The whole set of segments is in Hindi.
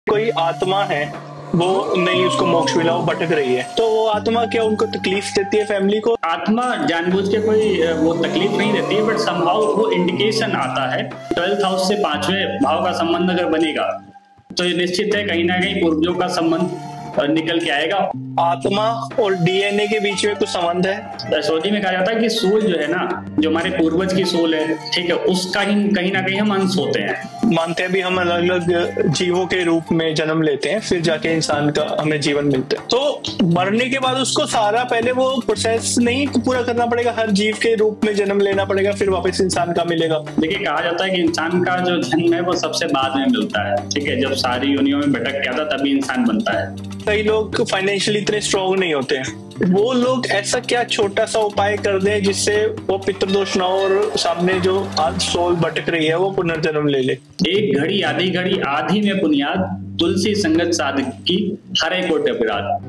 कोई आत्मा है, वो नहीं उसको मोक्ष मिला, वो भटक रही है, तो वो आत्मा क्या उनको तकलीफ देती है फैमिली को? आत्मा जानबूझ के कोई वो तकलीफ नहीं देती है, बट समहाउ वो इंडिकेशन आता है। 12th हाउस से 5वें भाव का संबंध अगर बनेगा तो ये निश्चित है कहीं ना कहीं पूर्वजों का संबंध निकल के आएगा। आत्मा और डीएनए के बीच में कुछ संबंध है। एस्ट्रोलॉजी में कहा जाता है कि सोल जो है ना, जो हमारे पूर्वज की सोल है, ठीक है, उसका ही कहीं ना कहीं हम अंश होते हैं। मानते हैं भी हम अलग अलग जीवों के रूप में जन्म लेते हैं, फिर जाके इंसान का हमें जीवन मिलता है। तो मरने के बाद उसको सारा पहले वो प्रोसेस नहीं पूरा करना पड़ेगा, हर जीव के रूप में जन्म लेना पड़ेगा, फिर वापस इंसान का मिलेगा? देखिए, कहा जाता है कि इंसान का जो जन्म है वो सबसे बाद में मिलता है, ठीक है, जब सारी योनियों में भटक के आता तभी इंसान बनता है। कई लोग फाइनेंशियली इतने स्ट्रॉन्ग नहीं होते हैं, वो लोग ऐसा क्या छोटा सा उपाय कर दें जिससे वो पितृदोष ना हो और सामने जो आज सोल भटक रही है वो पुनर्जन्म ले ले? एक घड़ी आधी में बुनियाद, तुलसी संगत साधक की, हरे कोट अपराध।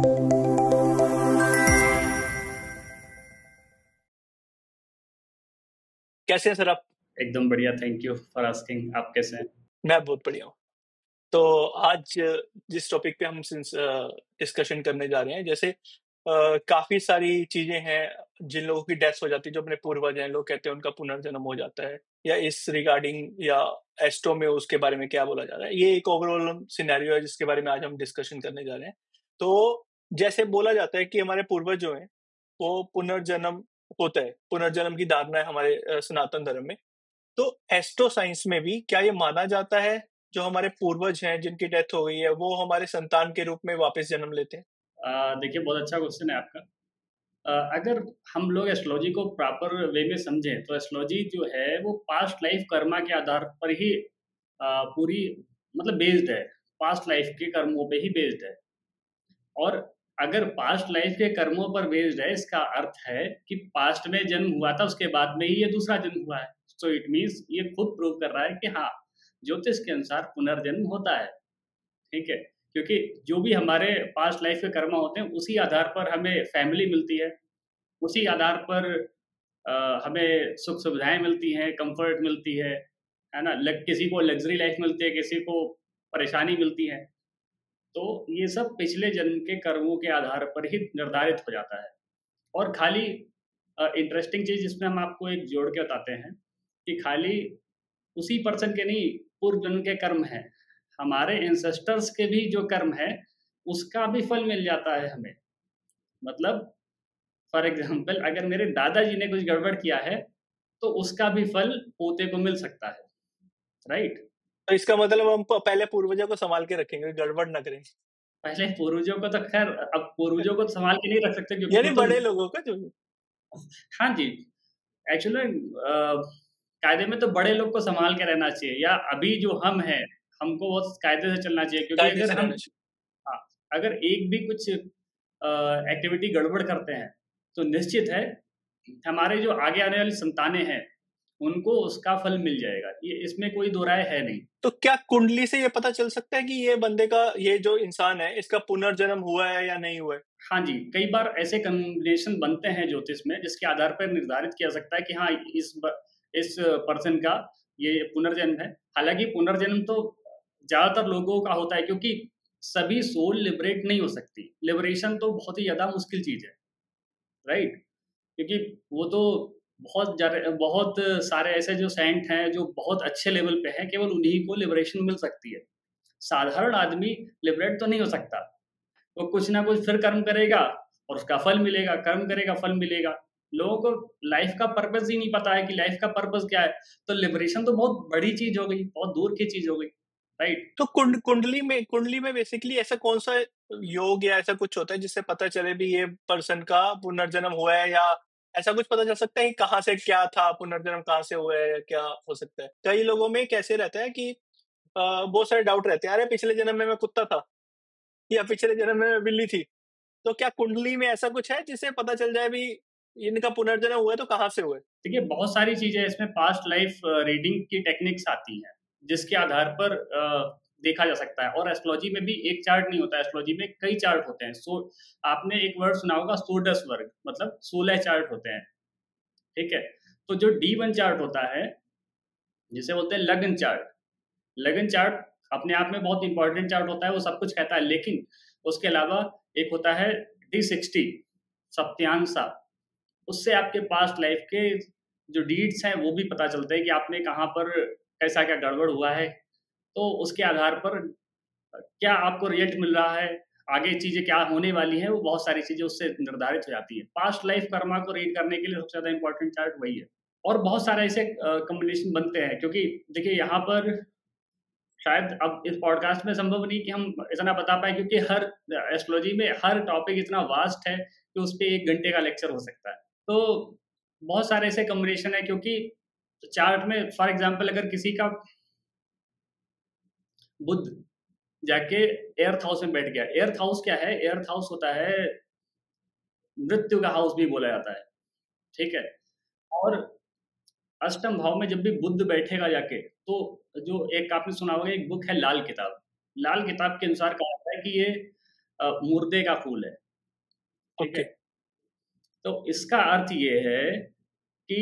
कैसे हैं सर आप? एकदम बढ़िया, थैंक यू फॉर आस्किंग। आप कैसे हैं? मैं बहुत बढ़िया हूँ। तो आज जिस टॉपिक पे हम डिस्कशन करने जा रहे हैं, जैसे काफी सारी चीजें हैं जिन लोगों की डेथ हो जाती है, जो अपने पूर्वज हैं, लोग कहते हैं उनका पुनर्जन्म हो जाता है, या इस रिगार्डिंग या एस्ट्रो में उसके बारे में क्या बोला जा रहा है, ये एक ओवरऑल सिनेरियो है जिसके बारे में आज हम डिस्कशन करने जा रहे हैं। तो जैसे बोला जाता है कि हमारे पूर्वज जो हैं वो पुनर्जन्म होता है, पुनर्जन्म की धारणा है हमारे सनातन धर्म में। तो एस्ट्रो साइंस में भी क्या ये माना जाता है जो हमारे पूर्वज हैं जिनकी डेथ हो गई है वो हमारे संतान के रूप में वापस जन्म लेते हैं? देखिए, बहुत अच्छा क्वेश्चन है आपका। अगर हम लोग एस्ट्रोलॉजी को प्रॉपर वे में समझें तो एस्ट्रोलॉजी जो है वो पास्ट लाइफ कर्मा के आधार पर ही पूरी मतलब बेस्ड है, पास्ट लाइफ के कर्मों पे ही बेस्ड है। और अगर पास्ट लाइफ के कर्मों पर बेस्ड है, इसका अर्थ है कि पास्ट में जन्म हुआ था, उसके बाद में ही ये दूसरा जन्म हुआ है। सो इट मीन्स ये खुद प्रूव कर रहा है कि हाँ, ज्योतिष के अनुसार पुनर्जन्म होता है, ठीक है। क्योंकि जो भी हमारे पास्ट लाइफ के कर्म होते हैं उसी आधार पर हमें फैमिली मिलती है, उसी आधार पर हमें सुख सुविधाएं मिलती हैं, कंफर्ट मिलती है ना। किसी को लग्जरी लाइफ मिलती है, किसी को परेशानी मिलती है। तो ये सब पिछले जन्म के कर्मों के आधार पर ही निर्धारित हो जाता है। और खाली इंटरेस्टिंग चीज़ इसमें हम आपको एक जोड़ के बताते हैं कि खाली उसी पर्सन के नहीं, पूर्व जन्म के कर्म हैं, हमारे एंसेस्टर्स के भी जो कर्म है उसका भी फल मिल जाता है हमें। मतलब फॉर एग्जाम्पल, अगर मेरे दादाजी ने कुछ गड़बड़ किया है तो उसका भी फल पोते को मिल सकता है, राइट। तो इसका मतलब हम पहले पूर्वजों को संभाल के रखेंगे, गड़बड़ ना करें। पहले पूर्वजों को तो खैर, अब पूर्वजों को संभाल के नहीं रख सकते क्योंकि यानी वो तो बड़े लोगों का जो हाँ जी, एक्चुअली कायदे में तो बड़े लोग को संभाल के रहना चाहिए, या अभी जो हम हैं हमको बहुत कायदे से चलना चाहिए। क्योंकि कायदे से अगर हम, रहना चाहिए। हाँ, अगर एक भी कुछ एक्टिविटी गड़बड़ करते हैं तो निश्चित है हमारे जो आगे आने वाली संतानें हैं उनको उसका फल मिल जाएगा, ये इसमें कोई दो राय है नहीं। तो क्या कुंडली से ये पता चल सकता है कि ये बंदे का, ये जो इंसान है, इसका पुनर्जन्म हुआ है या नहीं हुआ है? हाँ जी, कई बार ऐसे कॉम्बिनेशन बनते हैं ज्योतिष में जिसके आधार पर निर्धारित किया सकता है कि हाँ, इस पर्सन का ये पुनर्जन्म है। हालांकि पुनर्जन्म तो ज्यादातर लोगों का होता है क्योंकि सभी सोल लिबरेट नहीं हो सकती। लिबरेशन तो बहुत ही ज्यादा मुश्किल चीज है, राइट। क्योंकि वो तो बहुत सारे ऐसे जो सेंट हैं जो बहुत अच्छे लेवल पे हैं, केवल उन्हीं को लिबरेशन मिल सकती है। साधारण आदमी लिबरेट तो नहीं हो सकता। वो कुछ ना कुछ फिर कर्म करेगा और उसका फल मिलेगा, कर्म करेगा फल मिलेगा। लोगों को लाइफ का पर्पस ही नहीं पता है कि लाइफ का पर्पस क्या है। तो लिबरेशन तो बहुत बड़ी चीज हो गई, बहुत दूर की चीज हो गई, राइट। तो कुंडली में बेसिकली ऐसा कौन सा योग या ऐसा कुछ होता है जिससे पता चले भी ये पर्सन का पुनर्जन्म हुआ है, या ऐसा कुछ पता चल सकता है कि कहाँ से क्या था, पुनर्जन्म कहाँ से हुआ है, या क्या हो सकता है? कई लोगों में कैसे रहता है कि बहुत सारे डाउट रहते हैं, अरे पिछले जन्म में मैं कुत्ता था, या पिछले जन्म में मैं बिल्ली थी। तो क्या कुंडली में ऐसा कुछ है जिससे पता चल जाए भी इनका पुनर्जन्म हुआ है तो कहाँ से हुआ है? देखिए, बहुत सारी चीजें इसमें पास्ट लाइफ रीडिंग की टेक्निक्स आती हैं जिसके आधार पर देखा जा सकता है। और एस्ट्रोलॉजी में भी एक चार्ट नहीं होता, एस्ट्रोलॉजी में कई चार्ट होते हैं। आपने एक वर्ड सुना होगा, सोडस वर्ग, मतलब 16 चार्ट होते हैं, ठीक है। तो जो D1 चार्ट होता है जिसे बोलते हैं लगन चार्ट, लगन चार्ट अपने आप में बहुत इंपॉर्टेंट चार्ट होता है, वो सब कुछ कहता है, लेकिन उसके अलावा एक होता है D60 सत्यांशा, उससे आपके पास्ट लाइफ के जो डीड्स हैं वो भी पता चलते हैं कि आपने कहाँ पर कैसा क्या गड़बड़ हुआ है, तो उसके आधार पर क्या आपको रिजल्ट मिल रहा है, आगे चीज़ें क्या होने वाली हैं, वो बहुत सारी चीज़ें उससे निर्धारित हो जाती हैं। पास्ट लाइफ कर्मा को रीड करने के लिए सबसे ज़्यादा इम्पोर्टेंट चार्ट वही है। और बहुत सारे ऐसे कॉम्बिनेशन बनते हैं, क्योंकि देखिए यहाँ पर शायद अब इस पॉडकास्ट में संभव नहीं कि हम इतना बता पाएँ, क्योंकि हर एस्ट्रोलॉजी में हर टॉपिक इतना वास्ट है कि उस पे 1 घंटे का लेक्चर हो सकता है। तो बहुत सारे ऐसे कॉम्बिनेशन है, क्योंकि चार्ट में फॉर एग्ज़ाम्पल अगर किसी का बुध जाके एर्थ हाउस में बैठ गया। एर्थ हाउस क्या है? एर्थ हाउस होता है मृत्यु का हाउस भी बोला जाता है, ठीक है? और अष्टम भाव में जब भी बुध बैठेगा जाके, तो जो एक आपने सुना होगा, एक बुक है लाल किताब। लाल किताब के अनुसार कहा जाता है कि ये मुर्दे का फूल है, ठीक है? ओके। तो इसका अर्थ ये है कि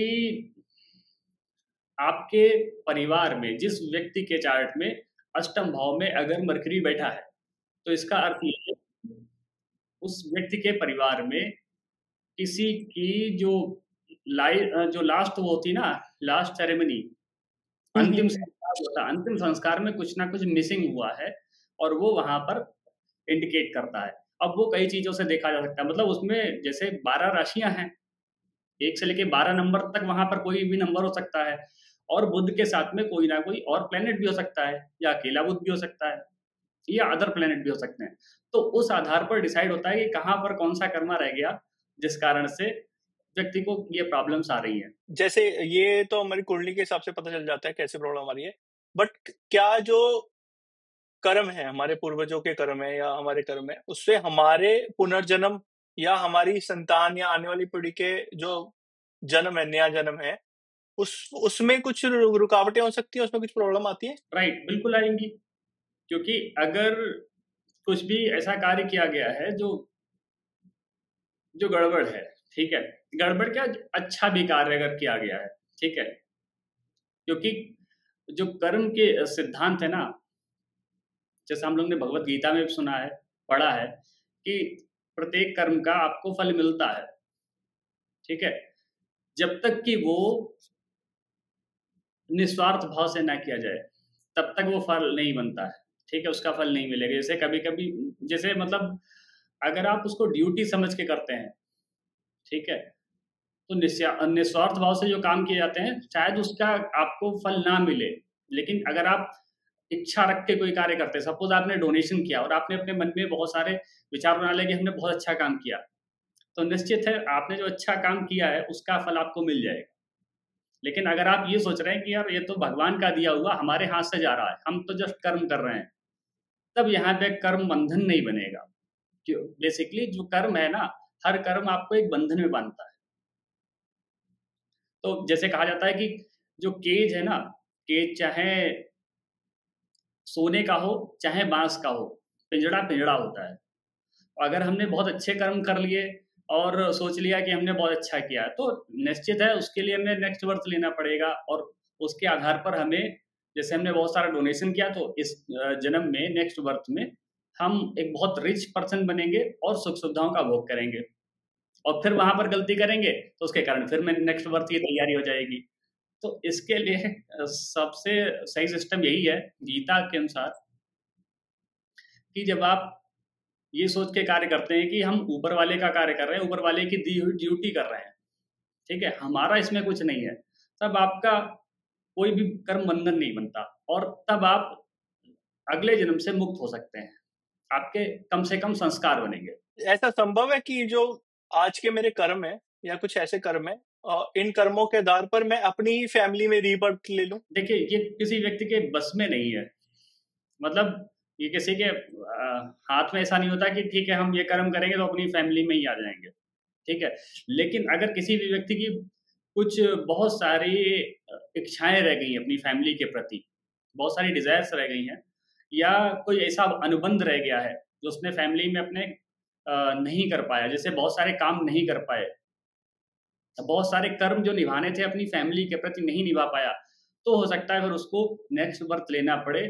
आपके परिवार में जिस व्यक्ति के चार्ट में अष्टम भाव में अगर मरकरी बैठा है, तो इसका अर्थ ये है उस व्यक्ति के परिवार में किसी की जो लास्ट वो होती ना, लास्ट सेरेमनी, हुँ, हुँ। अंतिम संस्कार होता है, अंतिम संस्कार में कुछ ना कुछ मिसिंग हुआ है और वो वहाँ पर इंडिकेट करता है। अब वो कई चीज़ों से देखा जा सकता है, मतलब उसमें जैसे 12 राशियाँ हैं, 1 से लेके 12 नंबर तक वहाँ पर कोई भी नंबर हो सकता है, और बुध के साथ में कोई ना कोई और प्लैनेट भी हो सकता है, या अकेला बुध भी हो सकता है, या अदर प्लैनेट भी हो सकते हैं। तो उस आधार पर डिसाइड होता है कि कहाँ पर कौन-सा कर्मा रह गया, जिस कारण से व्यक्ति को ये प्रॉब्लम्स आ रही हैं। जैसे ये तो हमारी कुंडली के हिसाब से पता चल जाता है कैसे प्रॉब्लम आ रही है। बट क्या जो कर्म है, हमारे पूर्वजों के कर्म है या हमारे कर्म है, उससे हमारे पुनर्जन्म या हमारी संतान या आने वाली पीढ़ी के जो जन्म है, नया जन्म है, उसमें कुछ रुकावटें हो सकती हैं, उसमें कुछ प्रॉब्लम आती है? राइट, बिल्कुल आएँगी, क्योंकि अगर कुछ भी ऐसा कार्य किया गया है जो जो गड़बड़ है, ठीक है? गड़बड़ क्या, अच्छा भी कार्य अगर किया गया है, ठीक है? क्योंकि जो कर्म के सिद्धांत है ना, जैसे हम लोग ने भगवत गीता में भी सुना है, पढ़ा है कि प्रत्येक कर्म का आपको फल मिलता है, ठीक है? जब तक कि वो निस्वार्थ भाव से ना किया जाए, तब तक वो फल नहीं बनता है, ठीक है? उसका फल नहीं मिलेगा। जैसे कभी-कभी, जैसे मतलब अगर आप उसको ड्यूटी समझ के करते हैं, ठीक है? तो निस्वार्थ भाव से जो काम किए जाते हैं, शायद उसका आपको फल ना मिले। लेकिन अगर आप इच्छा रख के कोई कार्य करते हैं, सपोज़ आपने डोनेशन किया और आपने अपने मन में बहुत सारे विचार बना लिए कि हमने बहुत अच्छा काम किया, तो निश्चित है आपने जो अच्छा काम किया है, उसका फल आपको मिल जाएगा। लेकिन अगर आप ये सोच रहे हैं कि यार ये तो भगवान का दिया हुआ हमारे हाथ से जा रहा है, हम तो जस्ट कर्म कर रहे हैं, तब यहाँ पे कर्म बंधन नहीं बनेगा। क्यों? बेसिकली जो कर्म है ना, हर कर्म आपको एक बंधन में बाँधता है। तो जैसे कहा जाता है कि जो केज है ना, केज चाहे सोने का हो, चाहे बाँस का हो, पिंजड़ा पिंजड़ा होता है। अगर हमने बहुत अच्छे कर्म कर लिए और सोच लिया कि हमने बहुत अच्छा किया है, तो निश्चित है उसके लिए हमें नेक्स्ट बर्थ लेना पड़ेगा, और उसके आधार पर हमें, जैसे हमने बहुत सारा डोनेशन किया, तो इस जन्म में, नेक्स्ट बर्थ में हम एक बहुत रिच पर्सन बनेंगे और सुख-सुविधाओं का भोग करेंगे। और फिर वहाँ पर गलती करेंगे, तो उसके कारण फिर मैं नेक्स्ट बर्थ की तैयारी हो जाएगी। तो इसके लिए सबसे सही सिस्टम यही है, गीता के अनुसार, कि जब आप ये सोच के कार्य करते हैं कि हम ऊपर वाले का कार्य कर रहे हैं, ऊपर वाले की दी हुई ड्यूटी कर रहे हैं, ठीक है? हमारा इसमें कुछ नहीं है। तब आपका कोई भी कर्म बंधन नहीं बनता, और तब आप अगले जन्म से मुक्त हो सकते हैं। आपके कम से कम संस्कार बनेंगे। ऐसा संभव है कि जो आज के मेरे कर्म हैं या कुछ ऐसे कर्म हैं, इन कर्मों के आधार पर मैं अपनी ही फैमिली में रीबर्थ ले लूँ? देखिए, ये किसी व्यक्ति के बस में नहीं है। मतलब ये किसी के हाथ में ऐसा नहीं होता कि ठीक है हम ये कर्म करेंगे तो अपनी फैमिली में ही आ जाएँगे, ठीक है? लेकिन अगर किसी भी व्यक्ति की कुछ बहुत सारी इच्छाएँ रह गई हैं अपनी फैमिली के प्रति, बहुत सारी डिज़ायर्स रह गई हैं, या कोई ऐसा अनुबंध रह गया है, जो उसने फैमिली में अपने नहीं कर पाया, जैसे बहुत सारे काम नहीं कर पाए, बहुत सारे कर्म जो निभाने थे अपनी फैमिली के प्रति नहीं निभा पाया, तो हो सकता है फिर उसको नेक्स्ट बर्थ लेना पड़े,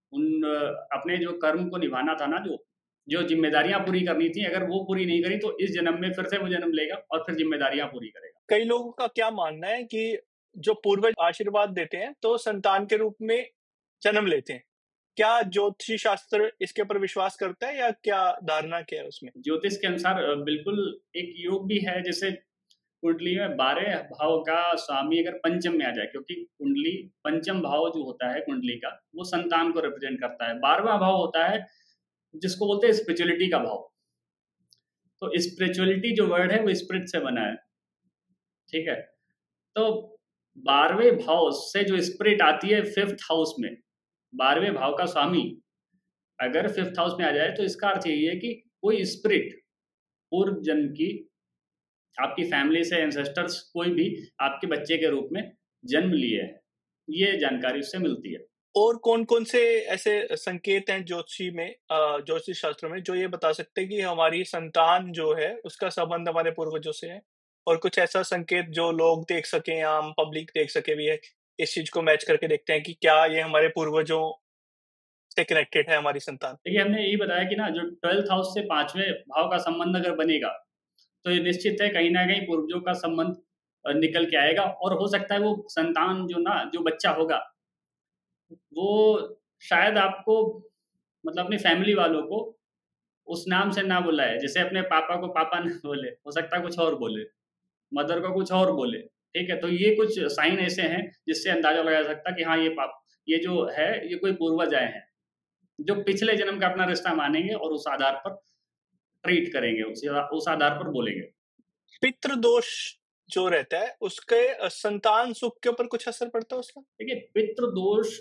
अपने जो कर्म को निभाना था ना, जो जो ज़िम्मेदारियाँ पूरी करनी थी, अगर वो पूरी नहीं करी तो इस जन्म में फिर से वो जन्म लेगा और फिर ज़िम्मेदारियाँ पूरी करेगा। कई लोगों का क्या मानना है कि जो पूर्वज आशीर्वाद देते हैं, तो संतान के रूप में जन्म लेते हैं। क्या ज्योतिषी शास्त्र इसके ऊपर विश्वास करता है या क्या धारणा क्या है उसमें? ज्योतिष के अनुसार बिल्कुल एक योग भी है, जैसे कुंडली में 12 भाव का स्वामी अगर पंचम में आ जाए, क्योंकि कुंडली पंचम भाव जो होता है कुंडली का, वो संतान को रिप्रेजेंट करता है। 12वां भाव होता है जिसको बोलते हैं स्पिरिचुअलिटी का भाव। तो स्पिरिचुअलिटी जो वर्ड है वो स्पिरिट से बना है, ठीक है? तो 12वें भाव से जो स्पिरिट आती है 5th हाउस में, 12वें भाव का स्वामी अगर 5th हाउस में आ जाए, तो इसका अर्थ यही है कि कोई स्पिरिट पूर्व जन्म की, आपकी फैमिली से एंसेस्टर्स कोई भी आपके बच्चे के रूप में जन्म लिए हैं, ये जानकारी उससे मिलती है। और कौन-कौन से ऐसे संकेत हैं ज्योतिषी में ज्योतिष शास्त्र में जो ये बता सकते हैं कि हमारी संतान जो है, उसका संबंध हमारे पूर्वजों से है? और कुछ ऐसा संकेत जो लोग देख सकें, आम पब्लिक देख सके भी है, इस चीज़ को मैच करके देखते हैं कि क्या ये हमारे पूर्वजों से कनेक्टेड है हमारी संतान? देखिए, हमने यही बताया कि ना, जो 12th हाउस से 5वें भाव का संबंध अगर बनेगा, तो ये निश्चित है कहीं न कहीं पूर्वजों का संबंध निकल के आएगा, और हो सकता है वो संतान जो बच्चा होगा, वो शायद आपको, मतलब अपनी फैमिली वालों को उस नाम से ना बुलाए। जैसे अपने पापा को पापा ना बोले, हो सकता है कुछ और बोले, मदर को कुछ और बोले, ठीक है? तो ये कुछ साइन ऐसे हैं जिससे अंदाज़ा लगाया जा सकता है कि हाँ, ये जो है, ये कोई पूर्वज आए हैं, जो पिछले जन्म का अपना रिश्ता मानेंगे और उस आधार पर ट्रीट करेंगे, उस आधार पर बोलेंगे। पितृ दोष जो रहता है, उसके संतान सुख के ऊपर कुछ असर पड़ता है उसका? देखिए, पितृ दोष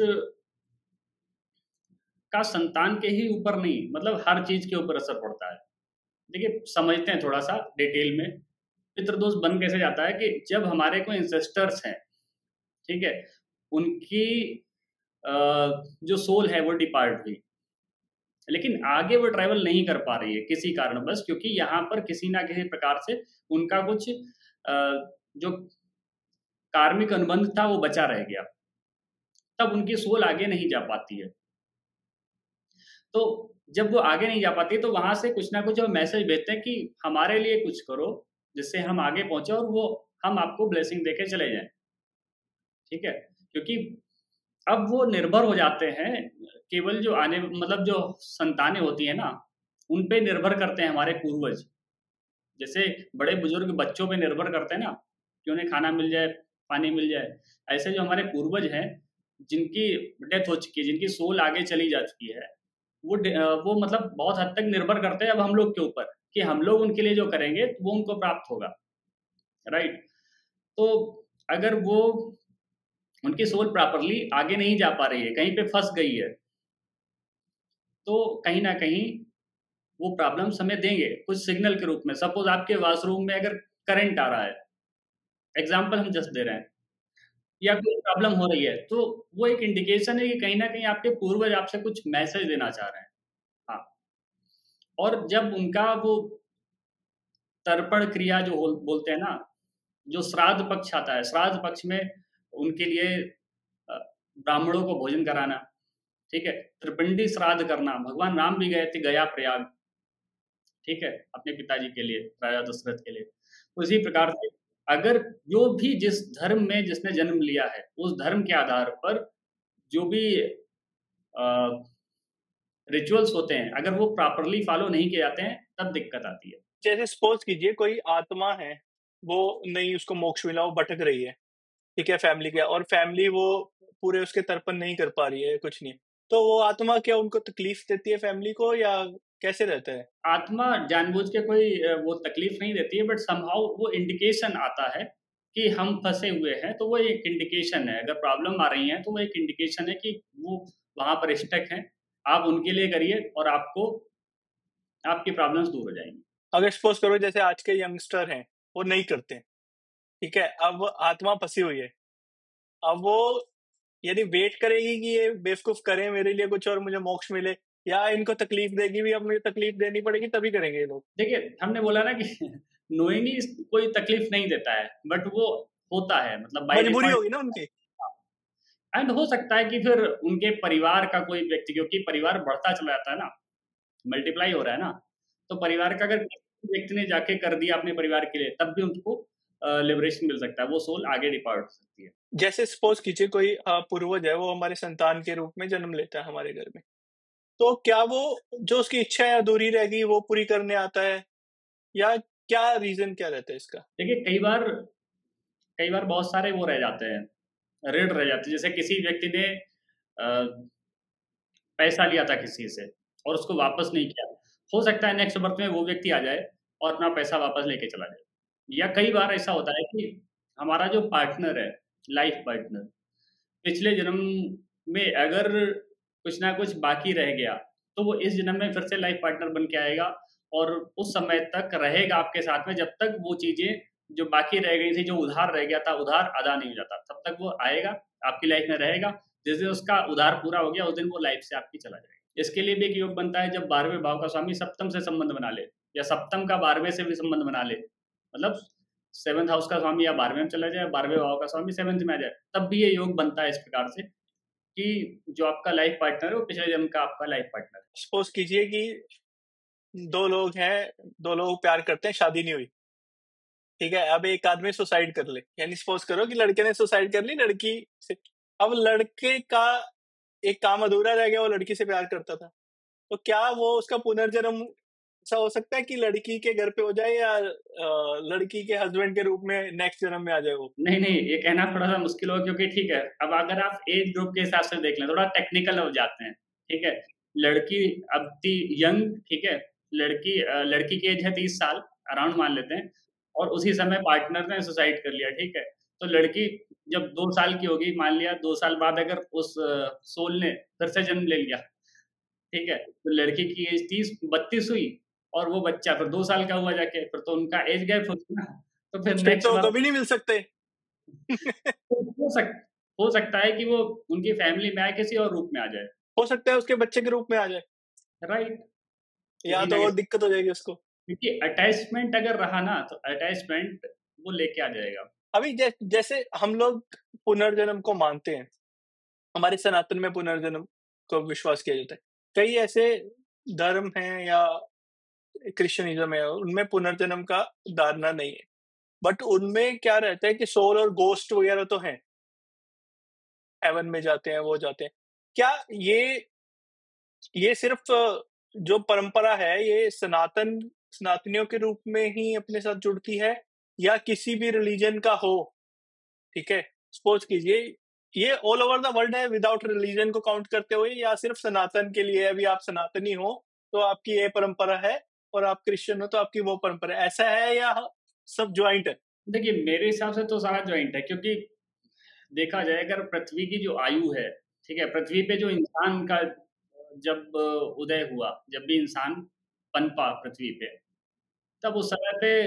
का संतान के ही ऊपर नहीं, मतलब हर चीज़ के ऊपर असर पड़ता है। देखिए, समझते हैं थोड़ा-सा डिटेल में। पितृदोष बन कैसे जाता है कि जब हमारे कोई एंसेस्टर्स हैं, ठीक है? उनकी अ, जो सोल है वो डिपार्ट हुई, लेकिन आगे वो ट्रैवल नहीं कर पा रही है किसी कारणवश, क्योंकि यहाँ पर किसी न किसी प्रकार से उनका कुछ जो कार्मिक अनुबंध था वो बचा रह गया। तब उनकी सोल आगे नहीं जा पाती है। तो जब वो आगे नहीं जा पाती, तो वहाँ से कुछ ना कुछ वो मैसेज भेजते हैं कि हमारे लिए कुछ करो, जिससे हम आगे पहुँचे और वो हम आपको ब्लेसिंग देके चले जाएँ, ठीक है? क्योंकि अब वो निर्भर हो जाते हैं, केवल जो आने, मतलब जो संतानें होती हैं ना, उन पे निर्भर करते हैं हमारे पूर्वज। जैसे बड़े-बुजुर्ग बच्चों पे निर्भर करते हैं ना, कि उन्हें खाना मिल जाए, पानी मिल जाए। ऐसे जो हमारे पूर्वज हैं, जिनकी डेथ हो चुकी है, जिनकी सोल आगे चली जा चुकी है, वो मतलब बहुत हद तक निर्भर करते हैं अब हम लोग के ऊपर, कि हम लोग उनके लिए जो करेंगे, तो वो उनको प्राप्त होगा, राइट? तो अगर वो, उनकी सोल प्रॉपरली आगे नहीं जा पा रही है, कहीं पे फँस गई है, तो कहीं न कहीं वो प्रॉब्लम्स हमें देंगे, कुछ सिग्नल के रूप में। सपोज़ आपके वॉशरूम में अगर करंट आ रहा है, एग्ज़ाम्पल हम जस्ट दे रहे हैं, या कोई प्रॉब्लम हो रही है, तो वो एक इंडिकेशन है कि कहीं न कहीं आपके पूर्वज आपसे कुछ मैसेज देना चाह रहे हैं। हाँ, और जब उनका वो तर्पण क्रिया जो बोलते हैं ना, जो श्राद्ध पक्ष आता है, श्राद्ध पक्ष में उनके लिए अ, ब्राह्मणों को भोजन कराना, ठीक है? त्रिपिंडी श्राद्ध करना, भगवान राम भी गए थे गया प्रयाग, ठीक है? अपने पिताजी के लिए, राजा दशरथ के लिए। तो इसी प्रकार से अगर जो भी जिस धर्म में जिसने जन्म लिया है, उस धर्म के आधार पर जो भी अ, रिचुअल्स होते हैं, अगर वो प्रॉपरली फॉलो नहीं किए जाते हैं, तब दिक्कत आती है। जैसे सपोज़ कीजिए कोई आत्मा है, वो नहीं उसको मोक्ष मिला, वो भटक रही है, ठीक है? फैमिली के और फैमिली वो पूरे उसके तर्पण नहीं कर पा रही है, कुछ नहीं। तो वो आत्मा क्या उनको तकलीफ़ देती है फैमिली को या कैसे रहता है? आत्मा जानबूझ के कोई वो तकलीफ नहीं देती है, बट समहाउ वो इंडिकेशन आता है कि हम फँसे हुए हैं, तो वो एक इंडिकेशन है। अगर प्रॉब्लम आ रही है, तो वो एक इंडिकेशन है कि वो वहाँ पर स्टक हैं। आप उनके लिए करिए और आपको आपकी प्रॉब्लम्स दूर हो जाएँगी। अगर सपोज़ करो जैसे आज के यंगस्टर हैं, वो नहीं करते, ठीक है? अब आत्मा फँसी हुई है। अब वो यदि वेट करेगी कि ये बेवकूफ़ करें मेरे लिए कुछ और मुझे मोक्ष मिले या इनको तकलीफ़ देगी भी, अब मुझे तकलीफ़ देनी पड़ेगी तभी करेंगे ये लोग। देखिए, हमने बोला ना कि नोइंगली कोई तकलीफ नहीं देता है, बट वो होता है, मतलब बाय मजबूरी डिफ़ॉल्ट। होगी ना उनकी। एंड हो सकता है कि फिर उनके परिवार का कोई व्यक्ति, क्योंकि परिवार बढ़ता चला जाता है ना, मल्टीप्लाई हो रहा है ना, तो परिवार का अगर किसी व्यक्ति ने जाके कर दिया अपने परिवार के लिए, तब भी उनको लिबरेशन मिल सकता है, वो सोल आगे डिपार्ट हो सकती है। जैसे सपोज़ कीजिए कोई पूर्वज है, वो हमारे संतान के रूप में जन्म लेता है हमारे घर में। तो क्या वो जो उसकी इच्छा है अधूरी रह गई, वो पूरी करने आता है? या क्या रीज़न क्या रहता है इसका? देखिए, कई बार बहुत सारे वो रह जाते हैं, ऋण रह जाते हैं। जैसे किसी व्यक्ति ने अ, पैसा लिया था किसी से और उसको वापस नहीं किया। हो सकता है नेक्स्ट बर्थ में वो व्यक्ति आ जाए और अपना पैसा वापस लेके चला जाए। या कई बार ऐसा होता है कि हमारा जो पार्टनर है, लाइफ पार्टनर, पिछले जन्म में अगर कुछ ना कुछ बाकी रह गया, तो वो इस जन्म में फिर से लाइफ पार्टनर बन के आएगा और उस समय तक रहेगा आपके साथ में, जब तक वो चीज़ें जो बाकी रह गई थी, जो उधार रह गया था, उधार अदा नहीं हो जाता, तब तक वो आएगा, आपकी लाइफ में रहेगा। जिस दिन उसका उधार पूरा हो गया, उस दिन वो लाइफ से आपकी चला जाएगा। इसके लिए भी एक योग बनता है, जब 12वें भाव का स्वामी सप्तम से संबंध बना ले, या सप्तम का 12वें से भी संबंध बना ले। मतलब 7th हाउस का स्वामी या 12वें में चला जाए, 12वें भाव का स्वामी 7th में आ जाए, तब भी ये योग बनता है इस प्रकार से कि जो आपका लाइफ पार्टनर है, वो पिछले जन्म का आपका लाइफ पार्टनर है। सपोज़ कीजिए कि 2 लोग हैं, 2 लोग प्यार करते हैं, शादी नहीं हुई, ठीक है? अब एक आदमी सुसाइड कर ले, यानी सपोज़ करो कि लड़के ने सुसाइड कर ली लड़की से। अब लड़के का एक काम अधूरा रह गया, वो लड़की से प्यार करता था। तो क्या वो उसका पुनर्जन्म ऐसा हो सकता है कि लड़की के घर पे हो जाए, या लड़की के हस्बैंड के रूप में नेक्स्ट जन्म में आ जाए वो? नहीं, नहीं, ये कहना थोड़ा-सा मुश्किल होगा, क्योंकि ठीक है, अब अगर आप एज ग्रुप के हिसाब से देख लें, थोड़ा टेक्निकल हो जाते हैं, ठीक है? लड़की अब ती यंग, ठीक है? लड़की की एज है 30 साल, अराउंड मान लेते हैं, और उसी समय पार्टनर ने सुसाइड कर लिया, ठीक है? तो लड़की जब 2 साल की होगी, मान लिया 2 साल बाद अगर उस सोल ने फिर से जन्म ले लिया, ठीक है? तो लड़की की एज 30-32 हुई और वो बच्चा फिर 2 साल का हुआ जाके, फिर तो उनका एज गैप हो गया ना, तो फिर फिर नेक्स्ट तो बार कभी नहीं मिल सकते। तो हो सकता है कि वो उनकी फैमिली में आए, किसी और रूप में आ जाए। हो सकता है उसके बच्चे के रूप में आ जाए, राइट, या कहीं तो न और कहीं, दिक्कत हो जाएगी उसको। क्योंकि अटैचमेंट अगर रहा ना, तो अटैचमेंट वो लेके आ जाएगा। अभी जैसे हम लोग पुनर्जन्म को मानते हैं, हमारे सनातन में पुनर्जन्म को विश्वास किया जाता है। कई ऐसे धर्म हैं या क्रिश्चियनिज़्म है, उनमें पुनर्जन्म का धारणा नहीं है। बट उनमें क्या रहता है कि सोल और गोस्ट वगैरह तो हैं, हेवन में जाते हैं, वो जाते हैं। क्या ये सिर्फ़ जो परंपरा है, ये सनातनियों के रूप में ही अपने साथ जुड़ती है, या किसी भी रिलीजन का हो, ठीक है? सपोज़ कीजिए ये ऑल ओवर द वर्ल्ड है विदाउट रिलीजन को काउंट करते हुए, या सिर्फ़ सनातन के लिए है, अभी आप सनातनी हो, तो आपकी ये परंपरा है, और आप क्रिश्चियन हो, तो आपकी वो परंपरा है। ऐसा है या सब जॉइंट है? देखिए, मेरे हिसाब से तो सारा जॉइंट है, क्योंकि देखा जाए अगर पृथ्वी की जो आयु है, ठीक है? पृथ्वी पे जो इंसान का जब उदय हुआ, जब भी इंसान पनपा पृथ्वी पे, तब उस समय पे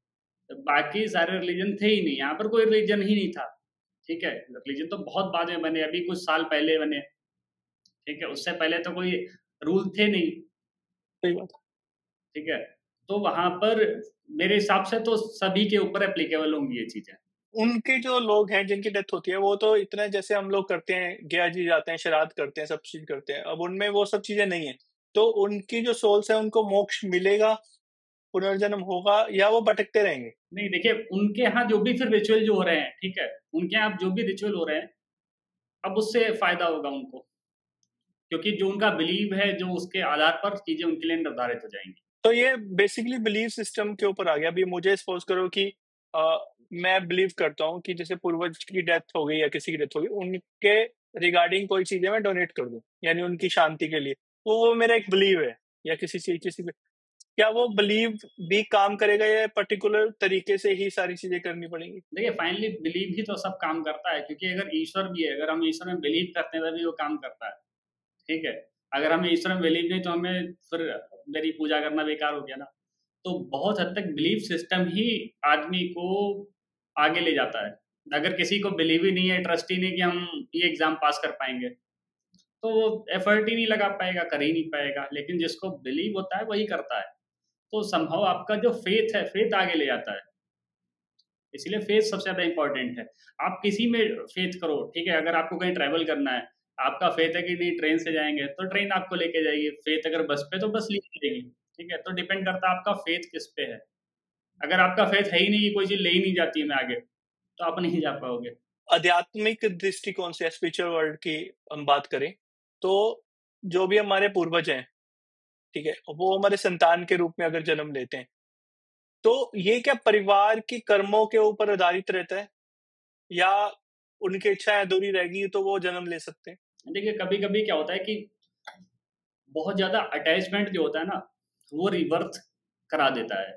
बाकी सारे रिलीजन थे ही नहीं, यहाँ पर कोई रिलीजन ही नहीं था, ठीक है? रिलीजन तो बहुत बाद में बने, अभी कुछ साल पहले बने, ठीक है? उससे पहले तो कोई रूल थे नहीं, सही बात है। ठीक है? तो वहाँ पर मेरे हिसाब से तो सभी के ऊपर एप्लीकेबल होंगी ये चीज़ें। उनके जो लोग हैं जिनकी डेथ होती है, वो तो इतना जैसे हम लोग करते हैं, गया जी जाते हैं, श्राद्ध करते हैं, सब चीज़ करते हैं। अब उनमें वो सब चीज़ें नहीं है। तो उनकी जो सोल्स है, उनको मोक्ष मिलेगा, पुनर्जन्म होगा, या वो भटकते रहेंगे? नहीं, देखिए, उनके यहाँ जो भी फिर रिचुअल जो हो रहे हैं, ठीक है? उनके यहाँ जो भी रिचुअल हो रहे हैं, अब उससे फ़ायदा होगा उनको, क्योंकि जो उनका बिलीव है, जो उसके आधार पर चीज़ें उनके लिए निर्धारित हो जाएँगी। तो ये बेसिकली बिलीफ सिस्टम के ऊपर आ गया। अभी मुझे सपोज़ करो कि अ, मैं बिलीव करता हूँ कि जैसे पूर्वज की डेथ हो गई या किसी की डेथ हो गई, उनके रिगार्डिंग कोई चीज़ें मैं डोनेट कर दूँ, यानी उनकी शांति के लिए। तो वो मेरा एक बिलीव है, या किसी पे क्या वो बिलीव भी काम करेगा, या पर्टिकुलर तरीके से ही सारी चीज़ें करनी पड़ेंगी? देखिए, फाइनली बिलीव ही तो सब काम करता है, क्योंकि अगर ईश्वर भी है, अगर हम ईश्वर में बिलीव करते हैं, तभी वो काम करता है, ठीक है? अगर हमें ईश्वर में बिलीव नहीं, तो हमें फिर मेरी पूजा करना बेकार हो गया ना। तो बहुत हद तक बिलीफ सिस्टम ही आदमी को आगे ले जाता है। अगर किसी को बिलीव ही नहीं है, ट्रस्ट ही नहीं कि हम ये एग्ज़ाम पास कर पाएँगे, तो वो एफर्ट ही नहीं लगा पाएगा, कर ही नहीं पाएगा। लेकिन जिसको बिलीव होता है, वही करता है। तो समहाउ आपका जो फेथ है, फेथ आगे ले जाता है। इसीलिए फेथ सबसे ज़्यादा इम्पोर्टेंट है। आप किसी में फेथ करो, ठीक है? अगर आपको कहीं ट्रैवल करना है, आपका फेथ है कि नहीं ट्रेन से जाएँगे, तो ट्रेन आपको लेके जाएगी। फेथ अगर बस पे, तो बस लेके जाएगी, ठीक है? तो डिपेंड करता है आपका फेथ किस पे है। अगर आपका फेथ है ही नहीं कि कोई चीज़ ले ही नहीं जाती है मैं आगे, तो आप नहीं जा पाओगे। आध्यात्मिक दृष्टिकोण से स्पिरिचुअल वर्ल्ड की हम बात करें, तो जो भी हमारे पूर्वज हैं, ठीक है? वो हमारे संतान के रूप में अगर जन्म लेते हैं, तो ये क्या परिवार के कर्मों के ऊपर आधारित रहता है? या उनकी इच्छाएँ अधूरी रहेगी तो वो जन्म ले सकते हैं? देखिए, कभी-कभी क्या होता है कि बहुत ज़्यादा अटैचमेंट जो होता है ना, वो रिवर्थ करा देता है।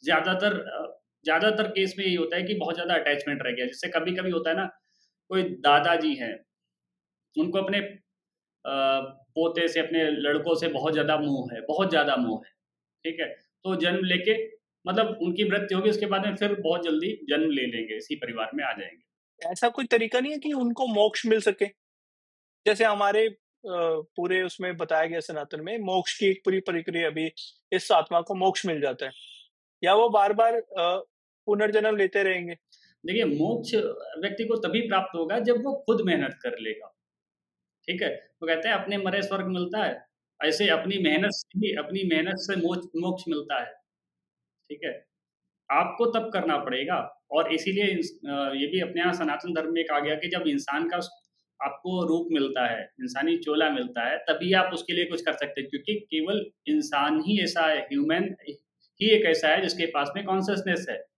ज़्यादातर केस में यही होता है कि बहुत ज़्यादा अटैचमेंट रह गया। जैसे कभी-कभी होता है ना, कोई दादाजी हैं, उनको अपने पोते से, अपने लड़कों से बहुत ज़्यादा मोह है, बहुत ज़्यादा मोह है, ठीक है? तो जन्म लेके मतलब उनकी मृत्यु होगी, उसके बाद में फिर बहुत जल्दी जन्म ले लेंगे, इसी परिवार में आ जाएँगे। ऐसा कोई तरीका नहीं है कि उनको मोक्ष मिल सके? जैसे हमारे पूरे उसमें बताया गया सनातन में मोक्ष की एक पूरी प्रक्रिया भी इस आत्मा को मोक्ष मिल जाता है। या वो बार-बार पुनर्जन्म लेते रहेंगे? देखिए, मोक्ष व्यक्ति को तभी प्राप्त होगा जब वो खुद मेहनत कर लेगा, ठीक है? वो कहते हैं अपने मरे स्वर्ग मिलता है, ऐसे अपनी मेहनत से मोक्ष मिलता है, ठीक है? आपको तब करना पड़ेगा और इसीलिए ये भी अपने यहाँ सनातन धर्म में कहा गया कि जब इंसान का आपको रूप मिलता है, इंसानी चोला मिलता है, तभी आप उसके लिए कुछ कर सकते हैं क्योंकि केवल इंसान ही ऐसा है, ह्यूमन ही एक ऐसा है जिसके पास में कॉन्शसनेस है।